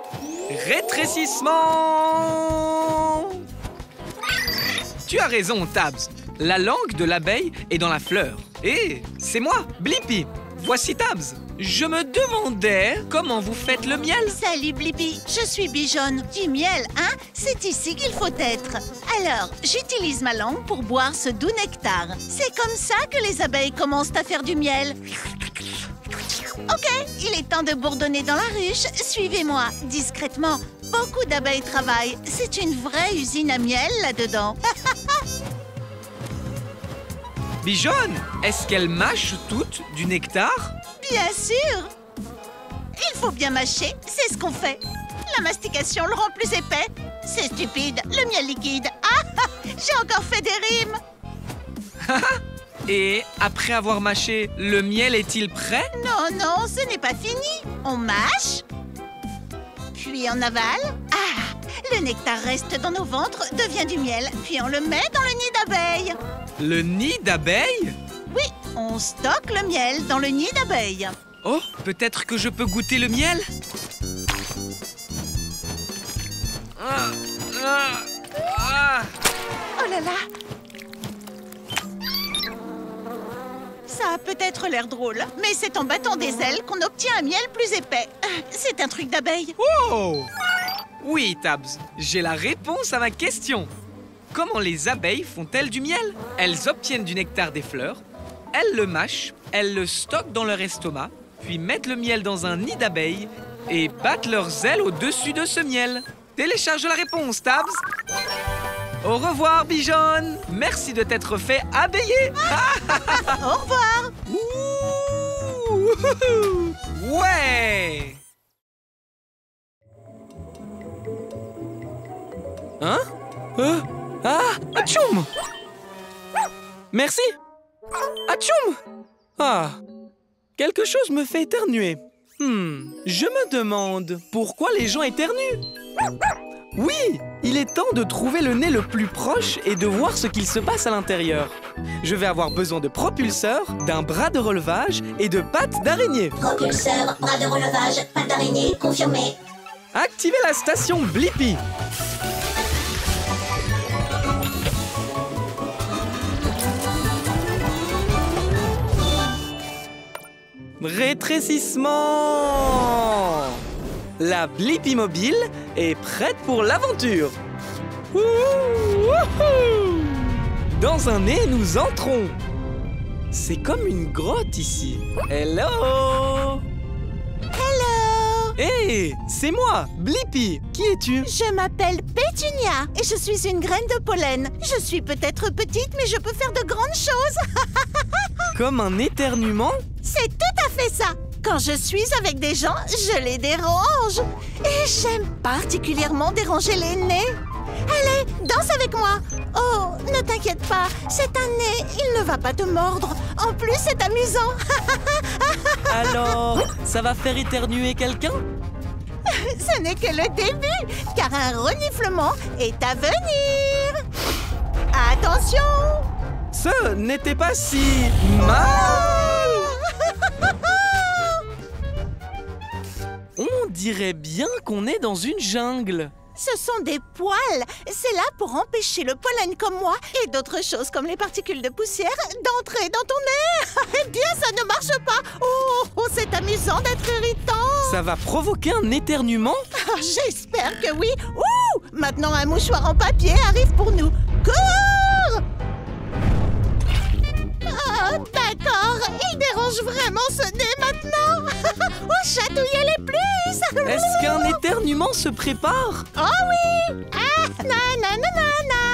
Rétrécissement! Tu as raison, Tabs. La langue de l'abeille est dans la fleur. Et c'est moi, Blippi. Voici Tabs. Je me demandais comment vous faites le miel. Salut Blippi, je suis Bijonne. Du miel, hein? C'est ici qu'il faut être. Alors, j'utilise ma langue pour boire ce doux nectar. C'est comme ça que les abeilles commencent à faire du miel. Ok, il est temps de bourdonner dans la ruche. Suivez-moi, discrètement. Beaucoup d'abeilles travaillent. C'est une vraie usine à miel là-dedans. Bijonne, est-ce qu'elles mâchent toutes du nectar? Bien sûr! Il faut bien mâcher, c'est ce qu'on fait. La mastication le rend plus épais. C'est stupide, le miel liquide. Ah! J'ai encore fait des rimes! Et après avoir mâché, le miel est-il prêt? Non, non, ce n'est pas fini. On mâche, puis on avale. Ah! Le nectar reste dans nos ventres, devient du miel, puis on le met dans le nid d'abeilles. Le nid d'abeilles? Oui, on stocke le miel dans le nid d'abeilles. Oh, peut-être que je peux goûter le miel? Oh là là! Ça a peut-être l'air drôle, mais c'est en battant des ailes qu'on obtient un miel plus épais. C'est un truc d'abeille. Oh! Oui, Tabs, j'ai la réponse à ma question. Comment les abeilles font-elles du miel? Elles obtiennent du nectar des fleurs, elles le mâchent, elles le stockent dans leur estomac, puis mettent le miel dans un nid d'abeilles et battent leurs ailes au-dessus de ce miel. Télécharge la réponse, Tabs. Au revoir, Bijonne. Merci de t'être fait abeiller. Au revoir. Ouh. Ouais. Hein? Atchoum! Merci! Atchoum! Ah! quelque chose me fait éternuer. Je me demande pourquoi les gens éternuent. Oui, il est temps de trouver le nez le plus proche et de voir ce qu'il se passe à l'intérieur. Je vais avoir besoin de propulseurs, d'un bras de relevage et de pattes d'araignée. Propulseur, bras de relevage, pattes d'araignée, confirmé. Activez la station Blippi. Rétrécissement. La Blippi mobile est prête pour l'aventure. Dans un nez, nous entrons. C'est comme une grotte ici. Hello. Hello! Hé, c'est moi, Blippi. Qui es-tu? Je m'appelle Pétunia et je suis une graine de pollen. Je suis peut-être petite, mais je peux faire de grandes choses. Comme un éternuement? C'est tout à fait ça. Quand je suis avec des gens, je les dérange. Et j'aime particulièrement déranger les nez. Allez, danse avec moi. Oh, ne t'inquiète pas, c'est un nez, il ne va pas te mordre. En plus, c'est amusant. Alors, ça va faire éternuer quelqu'un? Ce n'est que le début, car un reniflement est à venir. Attention! Ce n'était pas si mal. On dirait bien qu'on est dans une jungle. Ce sont des poils. C'est là pour empêcher le pollen comme moi et d'autres choses comme les particules de poussière d'entrer dans ton nez. Eh bien, ça ne marche pas. Oh, c'est amusant d'être irritant. Ça va provoquer un éternuement? J'espère que oui. Ouh, maintenant, un mouchoir en papier arrive pour nous. Cours! Oh, d'accord. Il dérange vraiment ce nez maintenant. Oh, chatouillez-les plus. Est-ce qu'un éternuement se prépare? Oh oui! Ah, nananana!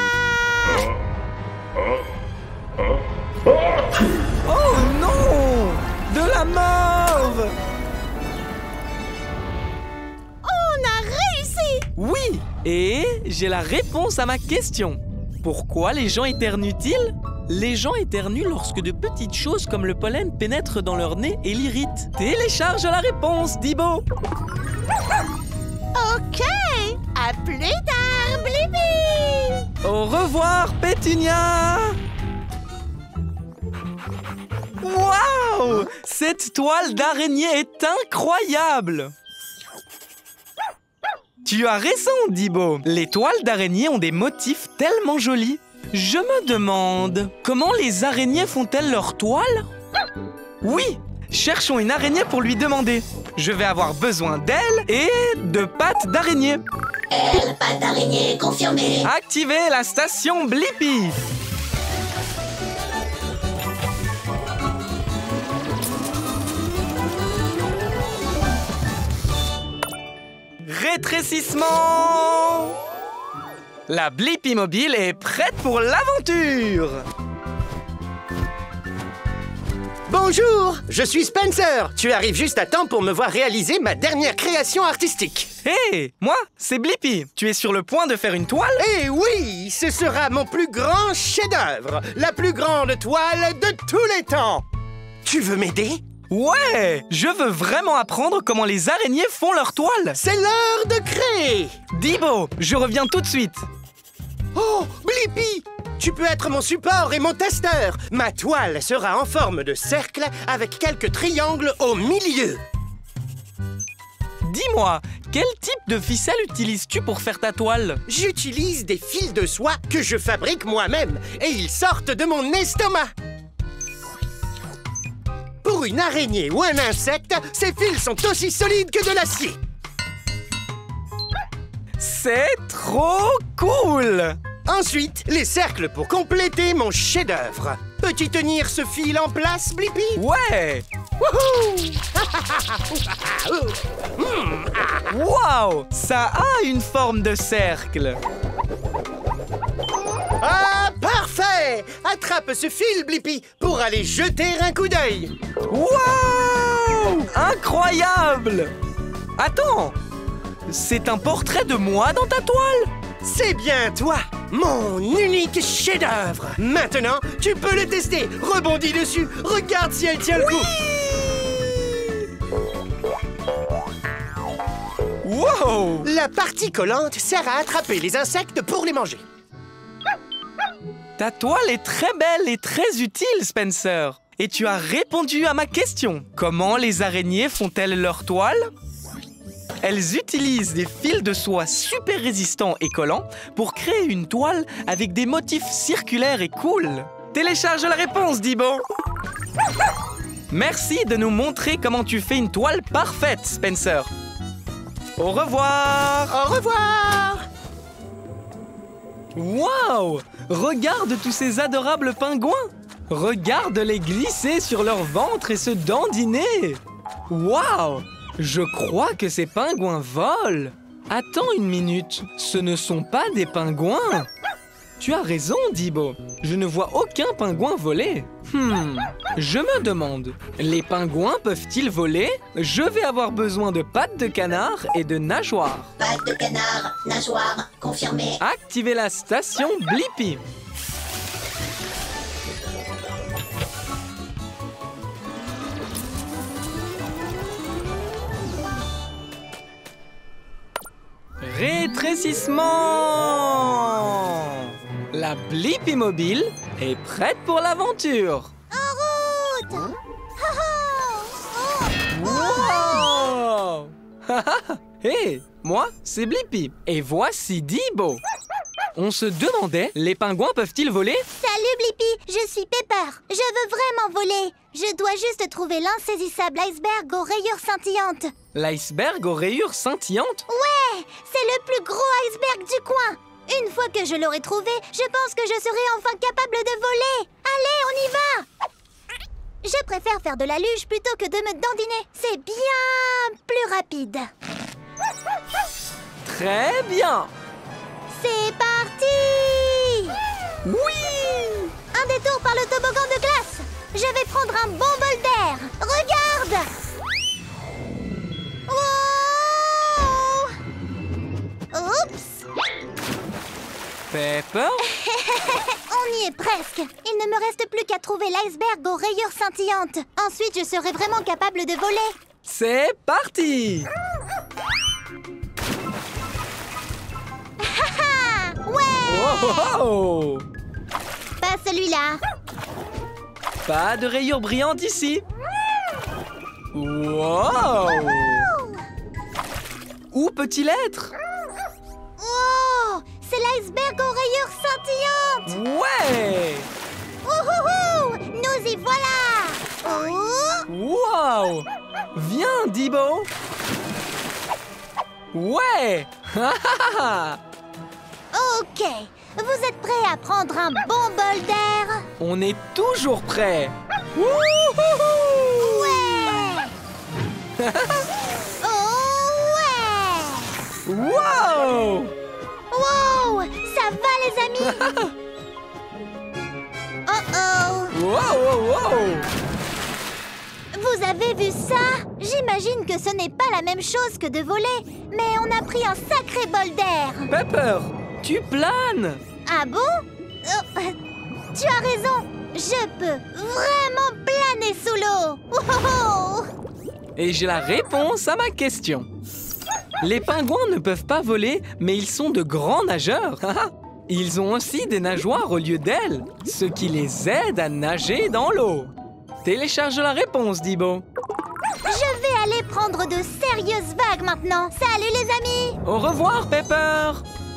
Oh non! De la mauve! On a réussi! Oui! Et j'ai la réponse à ma question. Pourquoi les gens éternuent-ils? Les gens éternuent lorsque de petites choses comme le pollen pénètrent dans leur nez et l'irritent. Télécharge la réponse, Dibo! Ok! À plus tard, Blippi! Au revoir, Pétunia! Waouh! Cette toile d'araignée est incroyable! Tu as raison, Dibo. Les toiles d'araignée ont des motifs tellement jolis. Je me demande, comment les araignées font-elles leurs toiles? Oui! Cherchons une araignée pour lui demander. Je vais avoir besoin d'ailes et de pattes d'araignée. Ailes, pattes d'araignée, confirmé. Activez la station Blippi. Rétrécissement. La Blippi mobile est prête pour l'aventure. Bonjour, je suis Spencer. Tu arrives juste à temps pour me voir réaliser ma dernière création artistique. Hé, moi, c'est Blippi. Tu es sur le point de faire une toile? Eh oui, ce sera mon plus grand chef-d'œuvre. La plus grande toile de tous les temps. Tu veux m'aider? Ouais, je veux vraiment apprendre comment les araignées font leur toile. C'est l'heure de créer. Dibo, je reviens tout de suite. Oh, Blippi! Tu peux être mon support et mon testeur. Ma toile sera en forme de cercle avec quelques triangles au milieu. Dis-moi, quel type de ficelle utilises-tu pour faire ta toile? J'utilise des fils de soie que je fabrique moi-même et ils sortent de mon estomac. Pour une araignée ou un insecte, ces fils sont aussi solides que de l'acier. C'est trop cool! Ensuite, les cercles pour compléter mon chef-d'œuvre. Peux-tu tenir ce fil en place, Blippi? Ouais! Wouhou! Wow! Ça a une forme de cercle. Ah, parfait! Attrape ce fil, Blippi, pour aller jeter un coup d'œil. Wow! Incroyable! Attends! C'est un portrait de moi dans ta toile? C'est bien toi, mon unique chef-d'œuvre. Maintenant, tu peux le tester. Rebondis dessus. Regarde si elle tient le coup. Wow! La partie collante sert à attraper les insectes pour les manger. Ta toile est très belle et très utile, Spencer. Et tu as répondu à ma question. Comment les araignées font-elles leur toile? Elles utilisent des fils de soie super résistants et collants pour créer une toile avec des motifs circulaires et cool. Télécharge la réponse, Dibo. Merci de nous montrer comment tu fais une toile parfaite, Spencer. Au revoir! Au revoir! Wow! Regarde tous ces adorables pingouins! Regarde-les glisser sur leur ventre et se dandiner! Wow! Je crois que ces pingouins volent! Attends une minute, ce ne sont pas des pingouins! Tu as raison, Dibo. Je ne vois aucun pingouin voler. Je me demande, les pingouins peuvent-ils voler? Je vais avoir besoin de pattes de canard et de nageoires. Pattes de canard, nageoire, confirmé. Activez la station Blippi. Rétrécissement! La Blippi mobile est prête pour l'aventure. En route! Wow! Hé, moi, c'est Blippi. Et voici Dibo. On se demandait, les pingouins peuvent-ils voler? Salut Blippi, je suis Pepper. Je veux vraiment voler. Je dois juste trouver l'insaisissable iceberg aux rayures scintillantes. L'iceberg aux rayures scintillantes? Ouais, c'est le plus gros iceberg du coin. Une fois que je l'aurai trouvé, je pense que je serai enfin capable de voler. Allez, on y va! Je préfère faire de la luge plutôt que de me dandiner. C'est bien plus rapide. Très bien! C'est parti! Oui! Un détour par le toboggan de glace. Je vais prendre un bon bol d'air. Regarde! Wow! Oups! Pepper? On y est presque. Il ne me reste plus qu'à trouver l'iceberg aux rayures scintillantes. Ensuite, je serai vraiment capable de voler. C'est parti! Ouais! Oh! Pas celui-là. Pas de rayures brillantes ici. Wow! Où peut-il être? Oh! C'est l'iceberg aux rayures scintillantes! Ouais! Wouhouhou! Nous y voilà! Oh! Wow! Viens, Dibo! Ouais! Ok, vous êtes prêts à prendre un bon bol d'air? On est toujours prêts! Ouais! Oh ouais! Wow! Wow! Ça va les amis? Oh oh! Wow, wow, wow! Vous avez vu ça? J'imagine que ce n'est pas la même chose que de voler, mais on a pris un sacré bol d'air. Pepper, tu planes! Ah bon? Tu as raison, je peux vraiment planer sous l'eau. Wow! Et j'ai la réponse à ma question. Les pingouins ne peuvent pas voler, mais ils sont de grands nageurs. Ils ont aussi des nageoires au lieu d'ailes, ce qui les aide à nager dans l'eau. Télécharge la réponse, Dibo. Je vais aller prendre de sérieuses vagues maintenant. Salut les amis! Au revoir, Pepper.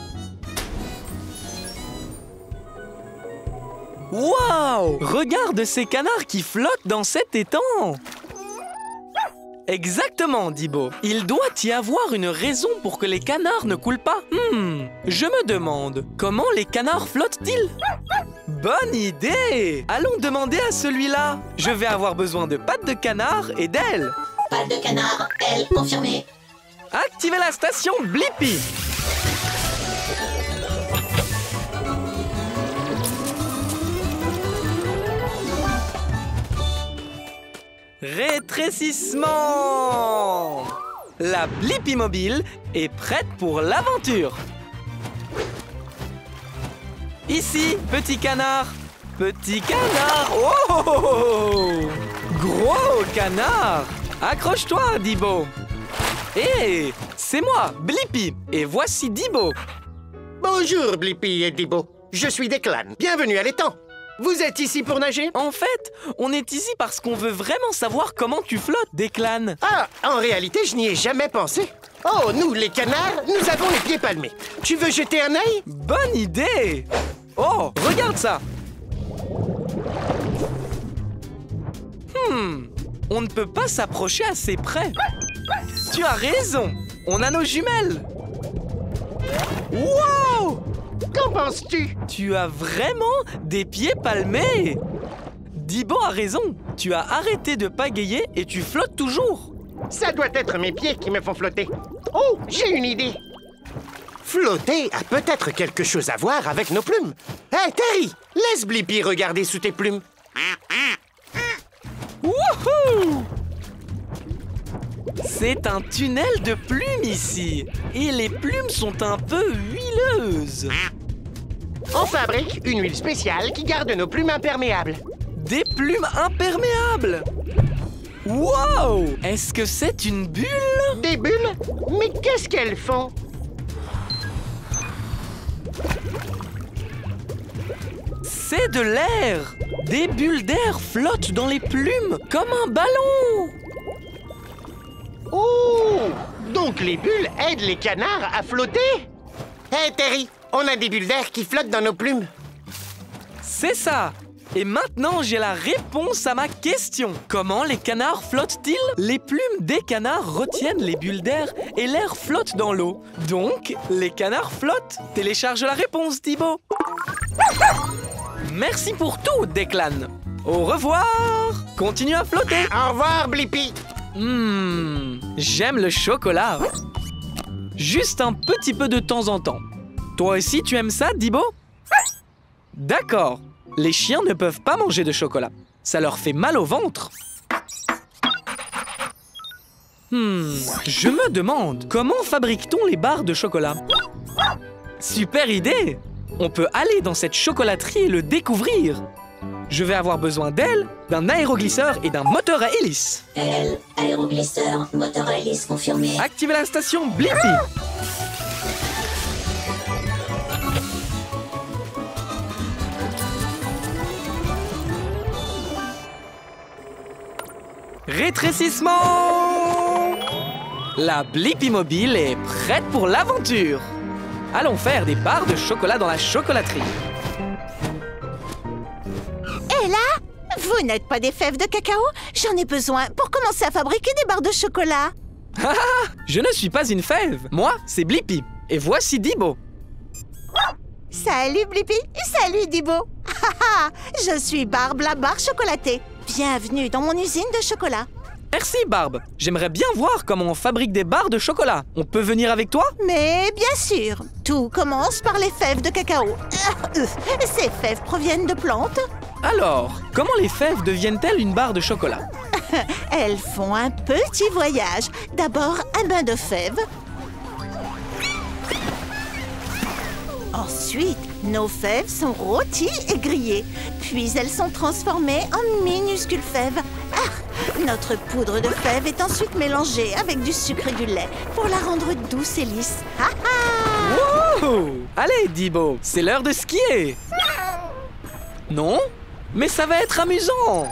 Wow! Regarde ces canards qui flottent dans cet étang. Exactement, Dibo. Il doit y avoir une raison pour que les canards ne coulent pas. Je me demande, comment les canards flottent-ils? Bonne idée! Allons demander à celui-là. Je vais avoir besoin de pattes de canard et d'ailes. Pattes de canard, ailes confirmées. Activez la station Blippi. Rétrécissement! La Blippi mobile est prête pour l'aventure. Ici, petit canard. Petit canard. Oh! Gros canard. Accroche-toi, Dibo. Hé, c'est moi, Blippi, et voici Dibo. Bonjour, Blippi et Dibo. Je suis Declan. Bienvenue à l'étang. Vous êtes ici pour nager? En fait, on est ici parce qu'on veut vraiment savoir comment tu flottes, Declan. Ah, en réalité, je n'y ai jamais pensé. Oh, nous, les canards, nous avons les pieds palmés. Tu veux jeter un œil? Bonne idée! Oh, regarde ça! On ne peut pas s'approcher assez près. Tu as raison, on a nos jumelles. Wow! Qu'en penses-tu? Tu as vraiment des pieds palmés. Dibo a raison, tu as arrêté de pagayer et tu flottes toujours. Ça doit être mes pieds qui me font flotter. Oh, j'ai une idée. Flotter a peut-être quelque chose à voir avec nos plumes. Hé, Terry, laisse Blippi regarder sous tes plumes. Wouhou! C'est un tunnel de plumes ici. Et les plumes sont un peu huileuses. On fabrique une huile spéciale qui garde nos plumes imperméables. Des plumes imperméables! Wow! Est-ce que c'est une bulle? Des bulles? Mais qu'est-ce qu'elles font? C'est de l'air! Des bulles d'air flottent dans les plumes comme un ballon! Oh! Donc les bulles aident les canards à flotter? Hé, Terry, on a des bulles d'air qui flottent dans nos plumes. C'est ça! Et maintenant, j'ai la réponse à ma question. Comment les canards flottent-ils? Les plumes des canards retiennent les bulles d'air et l'air flotte dans l'eau. Donc, les canards flottent. Télécharge la réponse, Dibo. Merci pour tout, Declan. Au revoir. Continue à flotter. Au revoir, Blippi. J'aime le chocolat. Juste un petit peu de temps en temps. Toi aussi, tu aimes ça, Dibo? D'accord. Les chiens ne peuvent pas manger de chocolat. Ça leur fait mal au ventre. Je me demande, comment fabrique-t-on les barres de chocolat? Super idée! On peut aller dans cette chocolaterie et le découvrir. Je vais avoir besoin d'ailes, d'un aéroglisseur et d'un moteur à hélice. Aile, aéroglisseur, moteur à hélice confirmé. Activez la station Blippi. Rétrécissement! La Blippi Mobile est prête pour l'aventure. Allons faire des barres de chocolat dans la chocolaterie. Et là, vous n'êtes pas des fèves de cacao? J'en ai besoin pour commencer à fabriquer des barres de chocolat. Ah, je ne suis pas une fève. Moi, c'est Blippi. Et voici Dibo. Salut Blippi, salut Dibo. Je suis Barbe, la barre chocolatée. Bienvenue dans mon usine de chocolat. Merci, Barbe. J'aimerais bien voir comment on fabrique des barres de chocolat. On peut venir avec toi? Mais bien sûr, tout commence par les fèves de cacao. Ces fèves proviennent de plantes. Alors, comment les fèves deviennent-elles une barre de chocolat? Elles font un petit voyage. D'abord, un bain de fèves. Ensuite, nos fèves sont rôties et grillées. Puis elles sont transformées en minuscules fèves. Notre poudre de fèves est ensuite mélangée avec du sucre et du lait pour la rendre douce et lisse. Wow! Allez, Dibo, c'est l'heure de skier. Non? Mais ça va être amusant.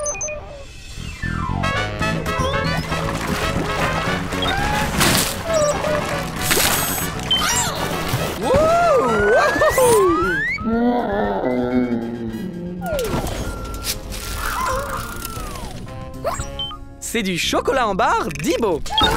C'est du chocolat en barre, Dibo.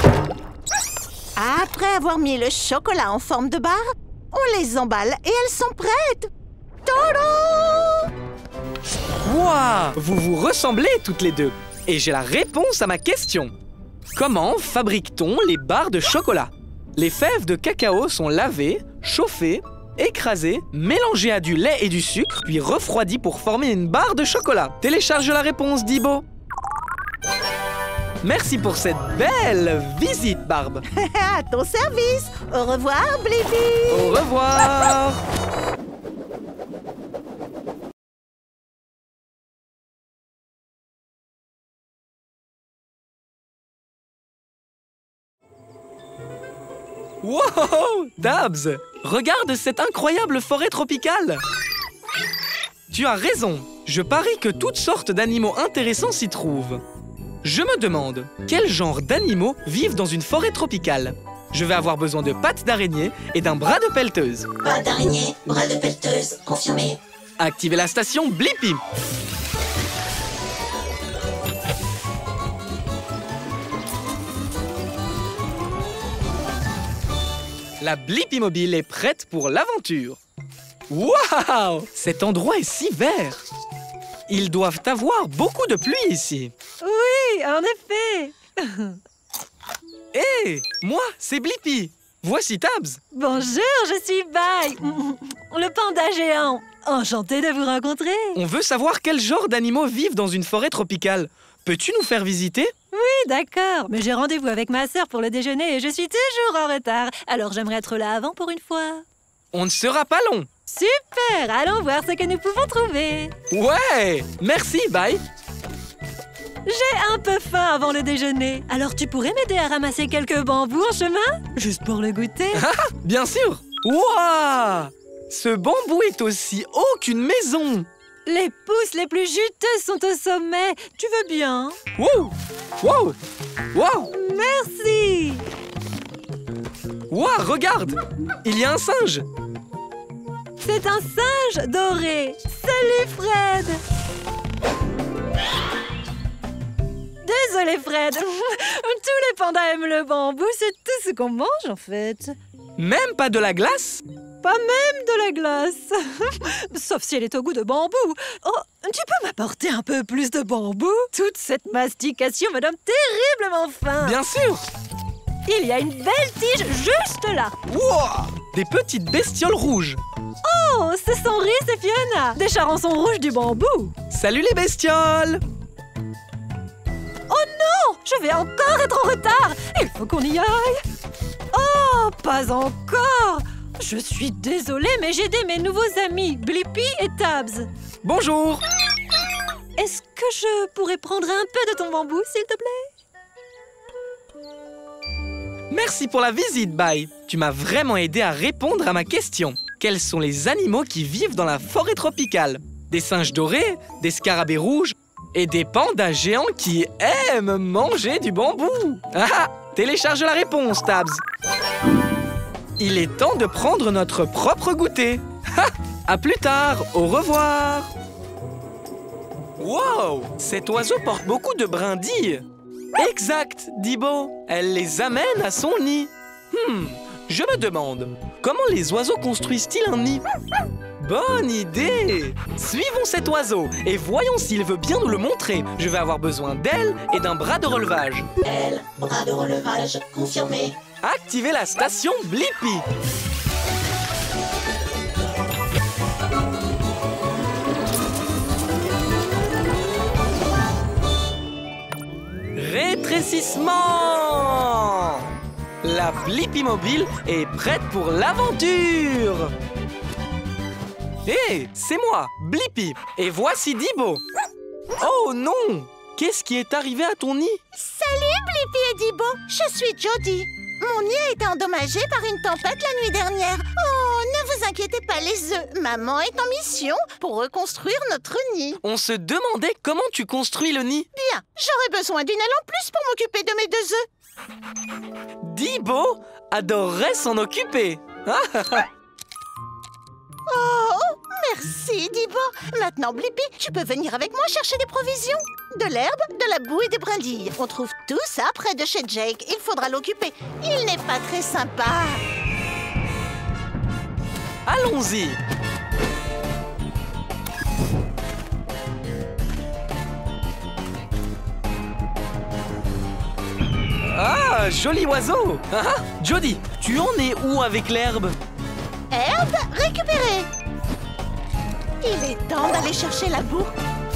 Après avoir mis le chocolat en forme de barre, on les emballe et elles sont prêtes. Tadam! Wow! Vous vous ressemblez toutes les deux. Et j'ai la réponse à ma question. Comment fabrique-t-on les barres de chocolat? Les fèves de cacao sont lavées, chauffées, écrasées, mélangées à du lait et du sucre, puis refroidies pour former une barre de chocolat. Télécharge la réponse, Dibo. Merci pour cette belle visite, Barbe. À ton service. Au revoir, Blippi. Au revoir. Wow! Tabs, regarde cette incroyable forêt tropicale! Tu as raison, je parie que toutes sortes d'animaux intéressants s'y trouvent. Je me demande, quel genre d'animaux vivent dans une forêt tropicale? Je vais avoir besoin de pattes d'araignée et d'un bras de pelleteuse. Pattes d'araignée, bras de pelleteuse, confirmé. Activez la station Blippi. La Blippi Mobile est prête pour l'aventure. Waouh! Cet endroit est si vert. Ils doivent avoir beaucoup de pluie ici. Oui, en effet. Hé, moi, c'est Blippi. Voici Tabs. Bonjour, je suis Bai, le panda géant. Enchantée de vous rencontrer. On veut savoir quel genre d'animaux vivent dans une forêt tropicale. Peux-tu nous faire visiter? Oui, d'accord, mais j'ai rendez-vous avec ma sœur pour le déjeuner et je suis toujours en retard. Alors j'aimerais être là avant pour une fois. On ne sera pas long. Super, allons voir ce que nous pouvons trouver. Ouais, merci, bye. J'ai un peu faim avant le déjeuner. Alors tu pourrais m'aider à ramasser quelques bambous en chemin? Juste pour le goûter. Bien sûr. Waouh! Ce bambou est aussi haut qu'une maison. Les pousses les plus juteuses sont au sommet. Tu veux bien? Wow! Wow! Wow! Merci! Wow, regarde! Il y a un singe! C'est un singe doré. Salut, Fred! Désolé, Fred. Tous les pandas aiment le bambou. C'est tout ce qu'on mange, en fait. Même pas de la glace? Pas même de la glace. Sauf si elle est au goût de bambou. Oh, tu peux m'apporter un peu plus de bambou? Toute cette mastication me donne terriblement faim. Bien sûr. Il y a une belle tige juste là. Wow! Des petites bestioles rouges. Oh, ce sont Rhys et Fiona, des charançons rouges du bambou. Salut les bestioles. Oh non! Je vais encore être en retard. Il faut qu'on y aille. Oh, pas encore. Je suis désolée, mais j'ai aidé mes nouveaux amis, Blippi et Tabs. Bonjour. Est-ce que je pourrais prendre un peu de ton bambou, s'il te plaît? Merci pour la visite, Bye. Tu m'as vraiment aidé à répondre à ma question. Quels sont les animaux qui vivent dans la forêt tropicale? Des singes dorés, des scarabées rouges et des pandas géants qui aiment manger du bambou. Ah! Télécharge la réponse, Tabs. Il est temps de prendre notre propre goûter. Ha! À plus tard, au revoir. Wow! Cet oiseau porte beaucoup de brindilles. Exact, Dibo. Elle les amène à son nid. Je me demande, comment les oiseaux construisent-ils un nid? Bonne idée! Suivons cet oiseau et voyons s'il veut bien nous le montrer. Je vais avoir besoin d'ailes et d'un bras de relevage. Ailes, bras de relevage, confirmé. Activez la station Blippi. Rétrécissement! La Blippi Mobile est prête pour l'aventure! Hé, c'est moi, Blippi, et voici Dibo. Oh non! Qu'est-ce qui est arrivé à ton nid? Salut Blippi et Dibo, je suis Jody. Mon nid a été endommagé par une tempête la nuit dernière. Oh, ne vous inquiétez pas les œufs, maman est en mission pour reconstruire notre nid. On se demandait comment tu construis le nid. Bien, j'aurais besoin d'une aile en plus pour m'occuper de mes 2 œufs. Dibo adorerait s'en occuper. Oh, merci Dibo. Maintenant Blippi, tu peux venir avec moi chercher des provisions. De l'herbe, de la boue et des brindilles. On trouve tout ça près de chez Jake. Il faudra l'occuper. Il n'est pas très sympa. Allons-y. Ah, joli oiseau. Jody, tu en es où avec l'herbe? Herbe récupérée. Il est temps d'aller chercher la boue.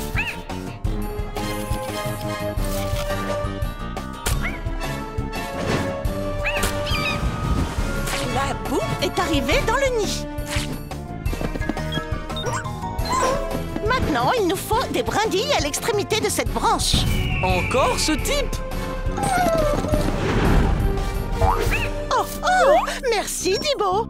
La boue est arrivée dans le nid. Maintenant, il nous faut des brindilles à l'extrémité de cette branche. Encore ce type? Oh, Oh, merci, Dibo.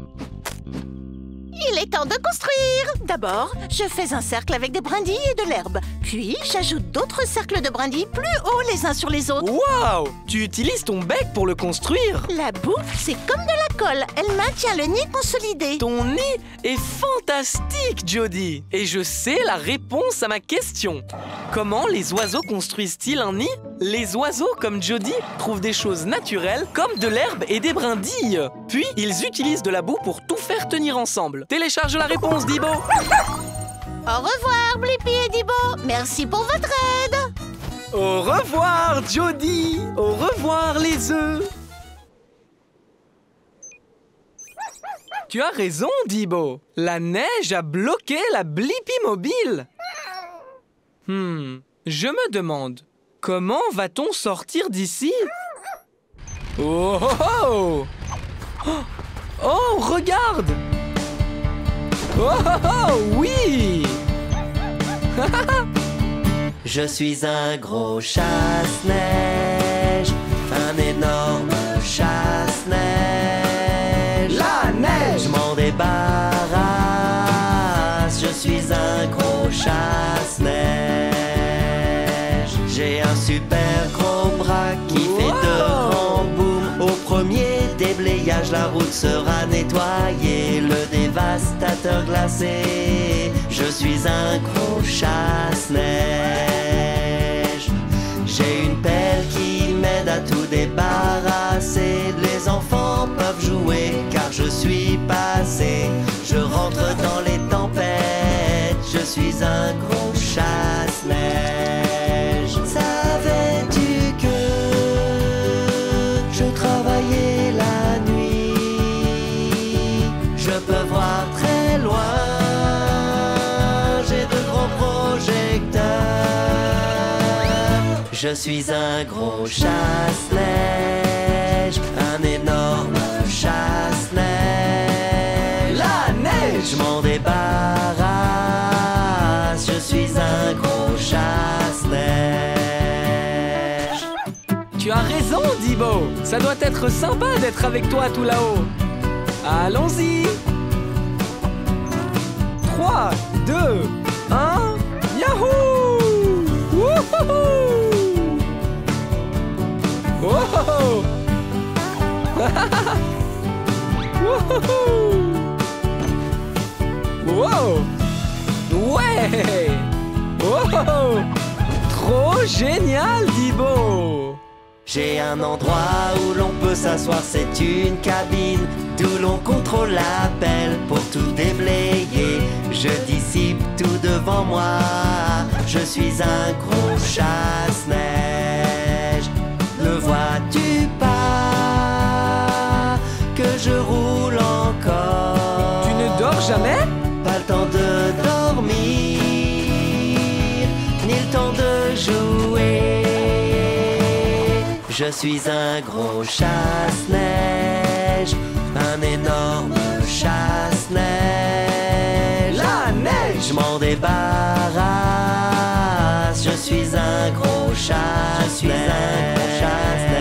Il est temps de construire. D'abord, je fais un cercle avec des brindilles et de l'herbe. Puis, j'ajoute d'autres cercles de brindilles plus hauts les uns sur les autres. Waouh! Tu utilises ton bec pour le construire? La boue, c'est comme de la colle. Elle maintient le nid consolidé. Ton nid est fantastique, Jody. Et je sais la réponse à ma question. Comment les oiseaux construisent-ils un nid? Les oiseaux, comme Jody, trouvent des choses naturelles comme de l'herbe et des brindilles. Puis, ils utilisent de la boue pour tout faire tenir ensemble. Télécharge la réponse, Dibo. Au revoir, Blippi et Dibo. Merci pour votre aide. Au revoir, Jody. Au revoir, les œufs. Tu as raison, Dibo. La neige a bloqué la Blippi mobile. Je me demande, comment va-t-on sortir d'ici? Oh, oh, oh! Oh, regarde! Oh, oh, oh, oui! Je suis un gros chasse-neige, un énorme chasse-neige. La neige! Je m'en débarrasse, je suis un gros chasse-neige. J'ai un super gros bras qui fait de grands booms. Au premier déblayage, la route sera nettoyée. Le dévastateur glacé, je suis un gros chasse-neige. J'ai une pelle qui m'aide à tout débarrasser. Les enfants peuvent jouer car je suis passé. Je rentre dans les tempêtes, je suis un gros chasse-neige. Savais-tu que je travaillais la nuit? Je peux voir très loin, j'ai de gros projecteurs. Je suis un gros chasse-neige, un énorme chasse-neige. La neige! Je m'en débarrasse, je suis un gros chasse-neige. Tu as raison, Dibo. Ça doit être sympa d'être avec toi tout là-haut. Allons-y. 3, 2, 1, Yahoo! Wouhou! Oh! Wouhou! Wow! Ouais! Oh! Trop génial, Dibo! J'ai un endroit où l'on peut s'asseoir, c'est une cabine d'où l'on contrôle la pelle pour tout déblayer. Je dissipe tout devant moi, je suis un gros chasse-neige. Ne vois-tu pas que je roule encore? Tu ne dors jamais? Pas le temps de dormir, ni le temps de jouer. Je suis un gros chasse-neige, un énorme chasse-neige. La neige! Je m'en débarrasse, je suis un gros chasse-neige.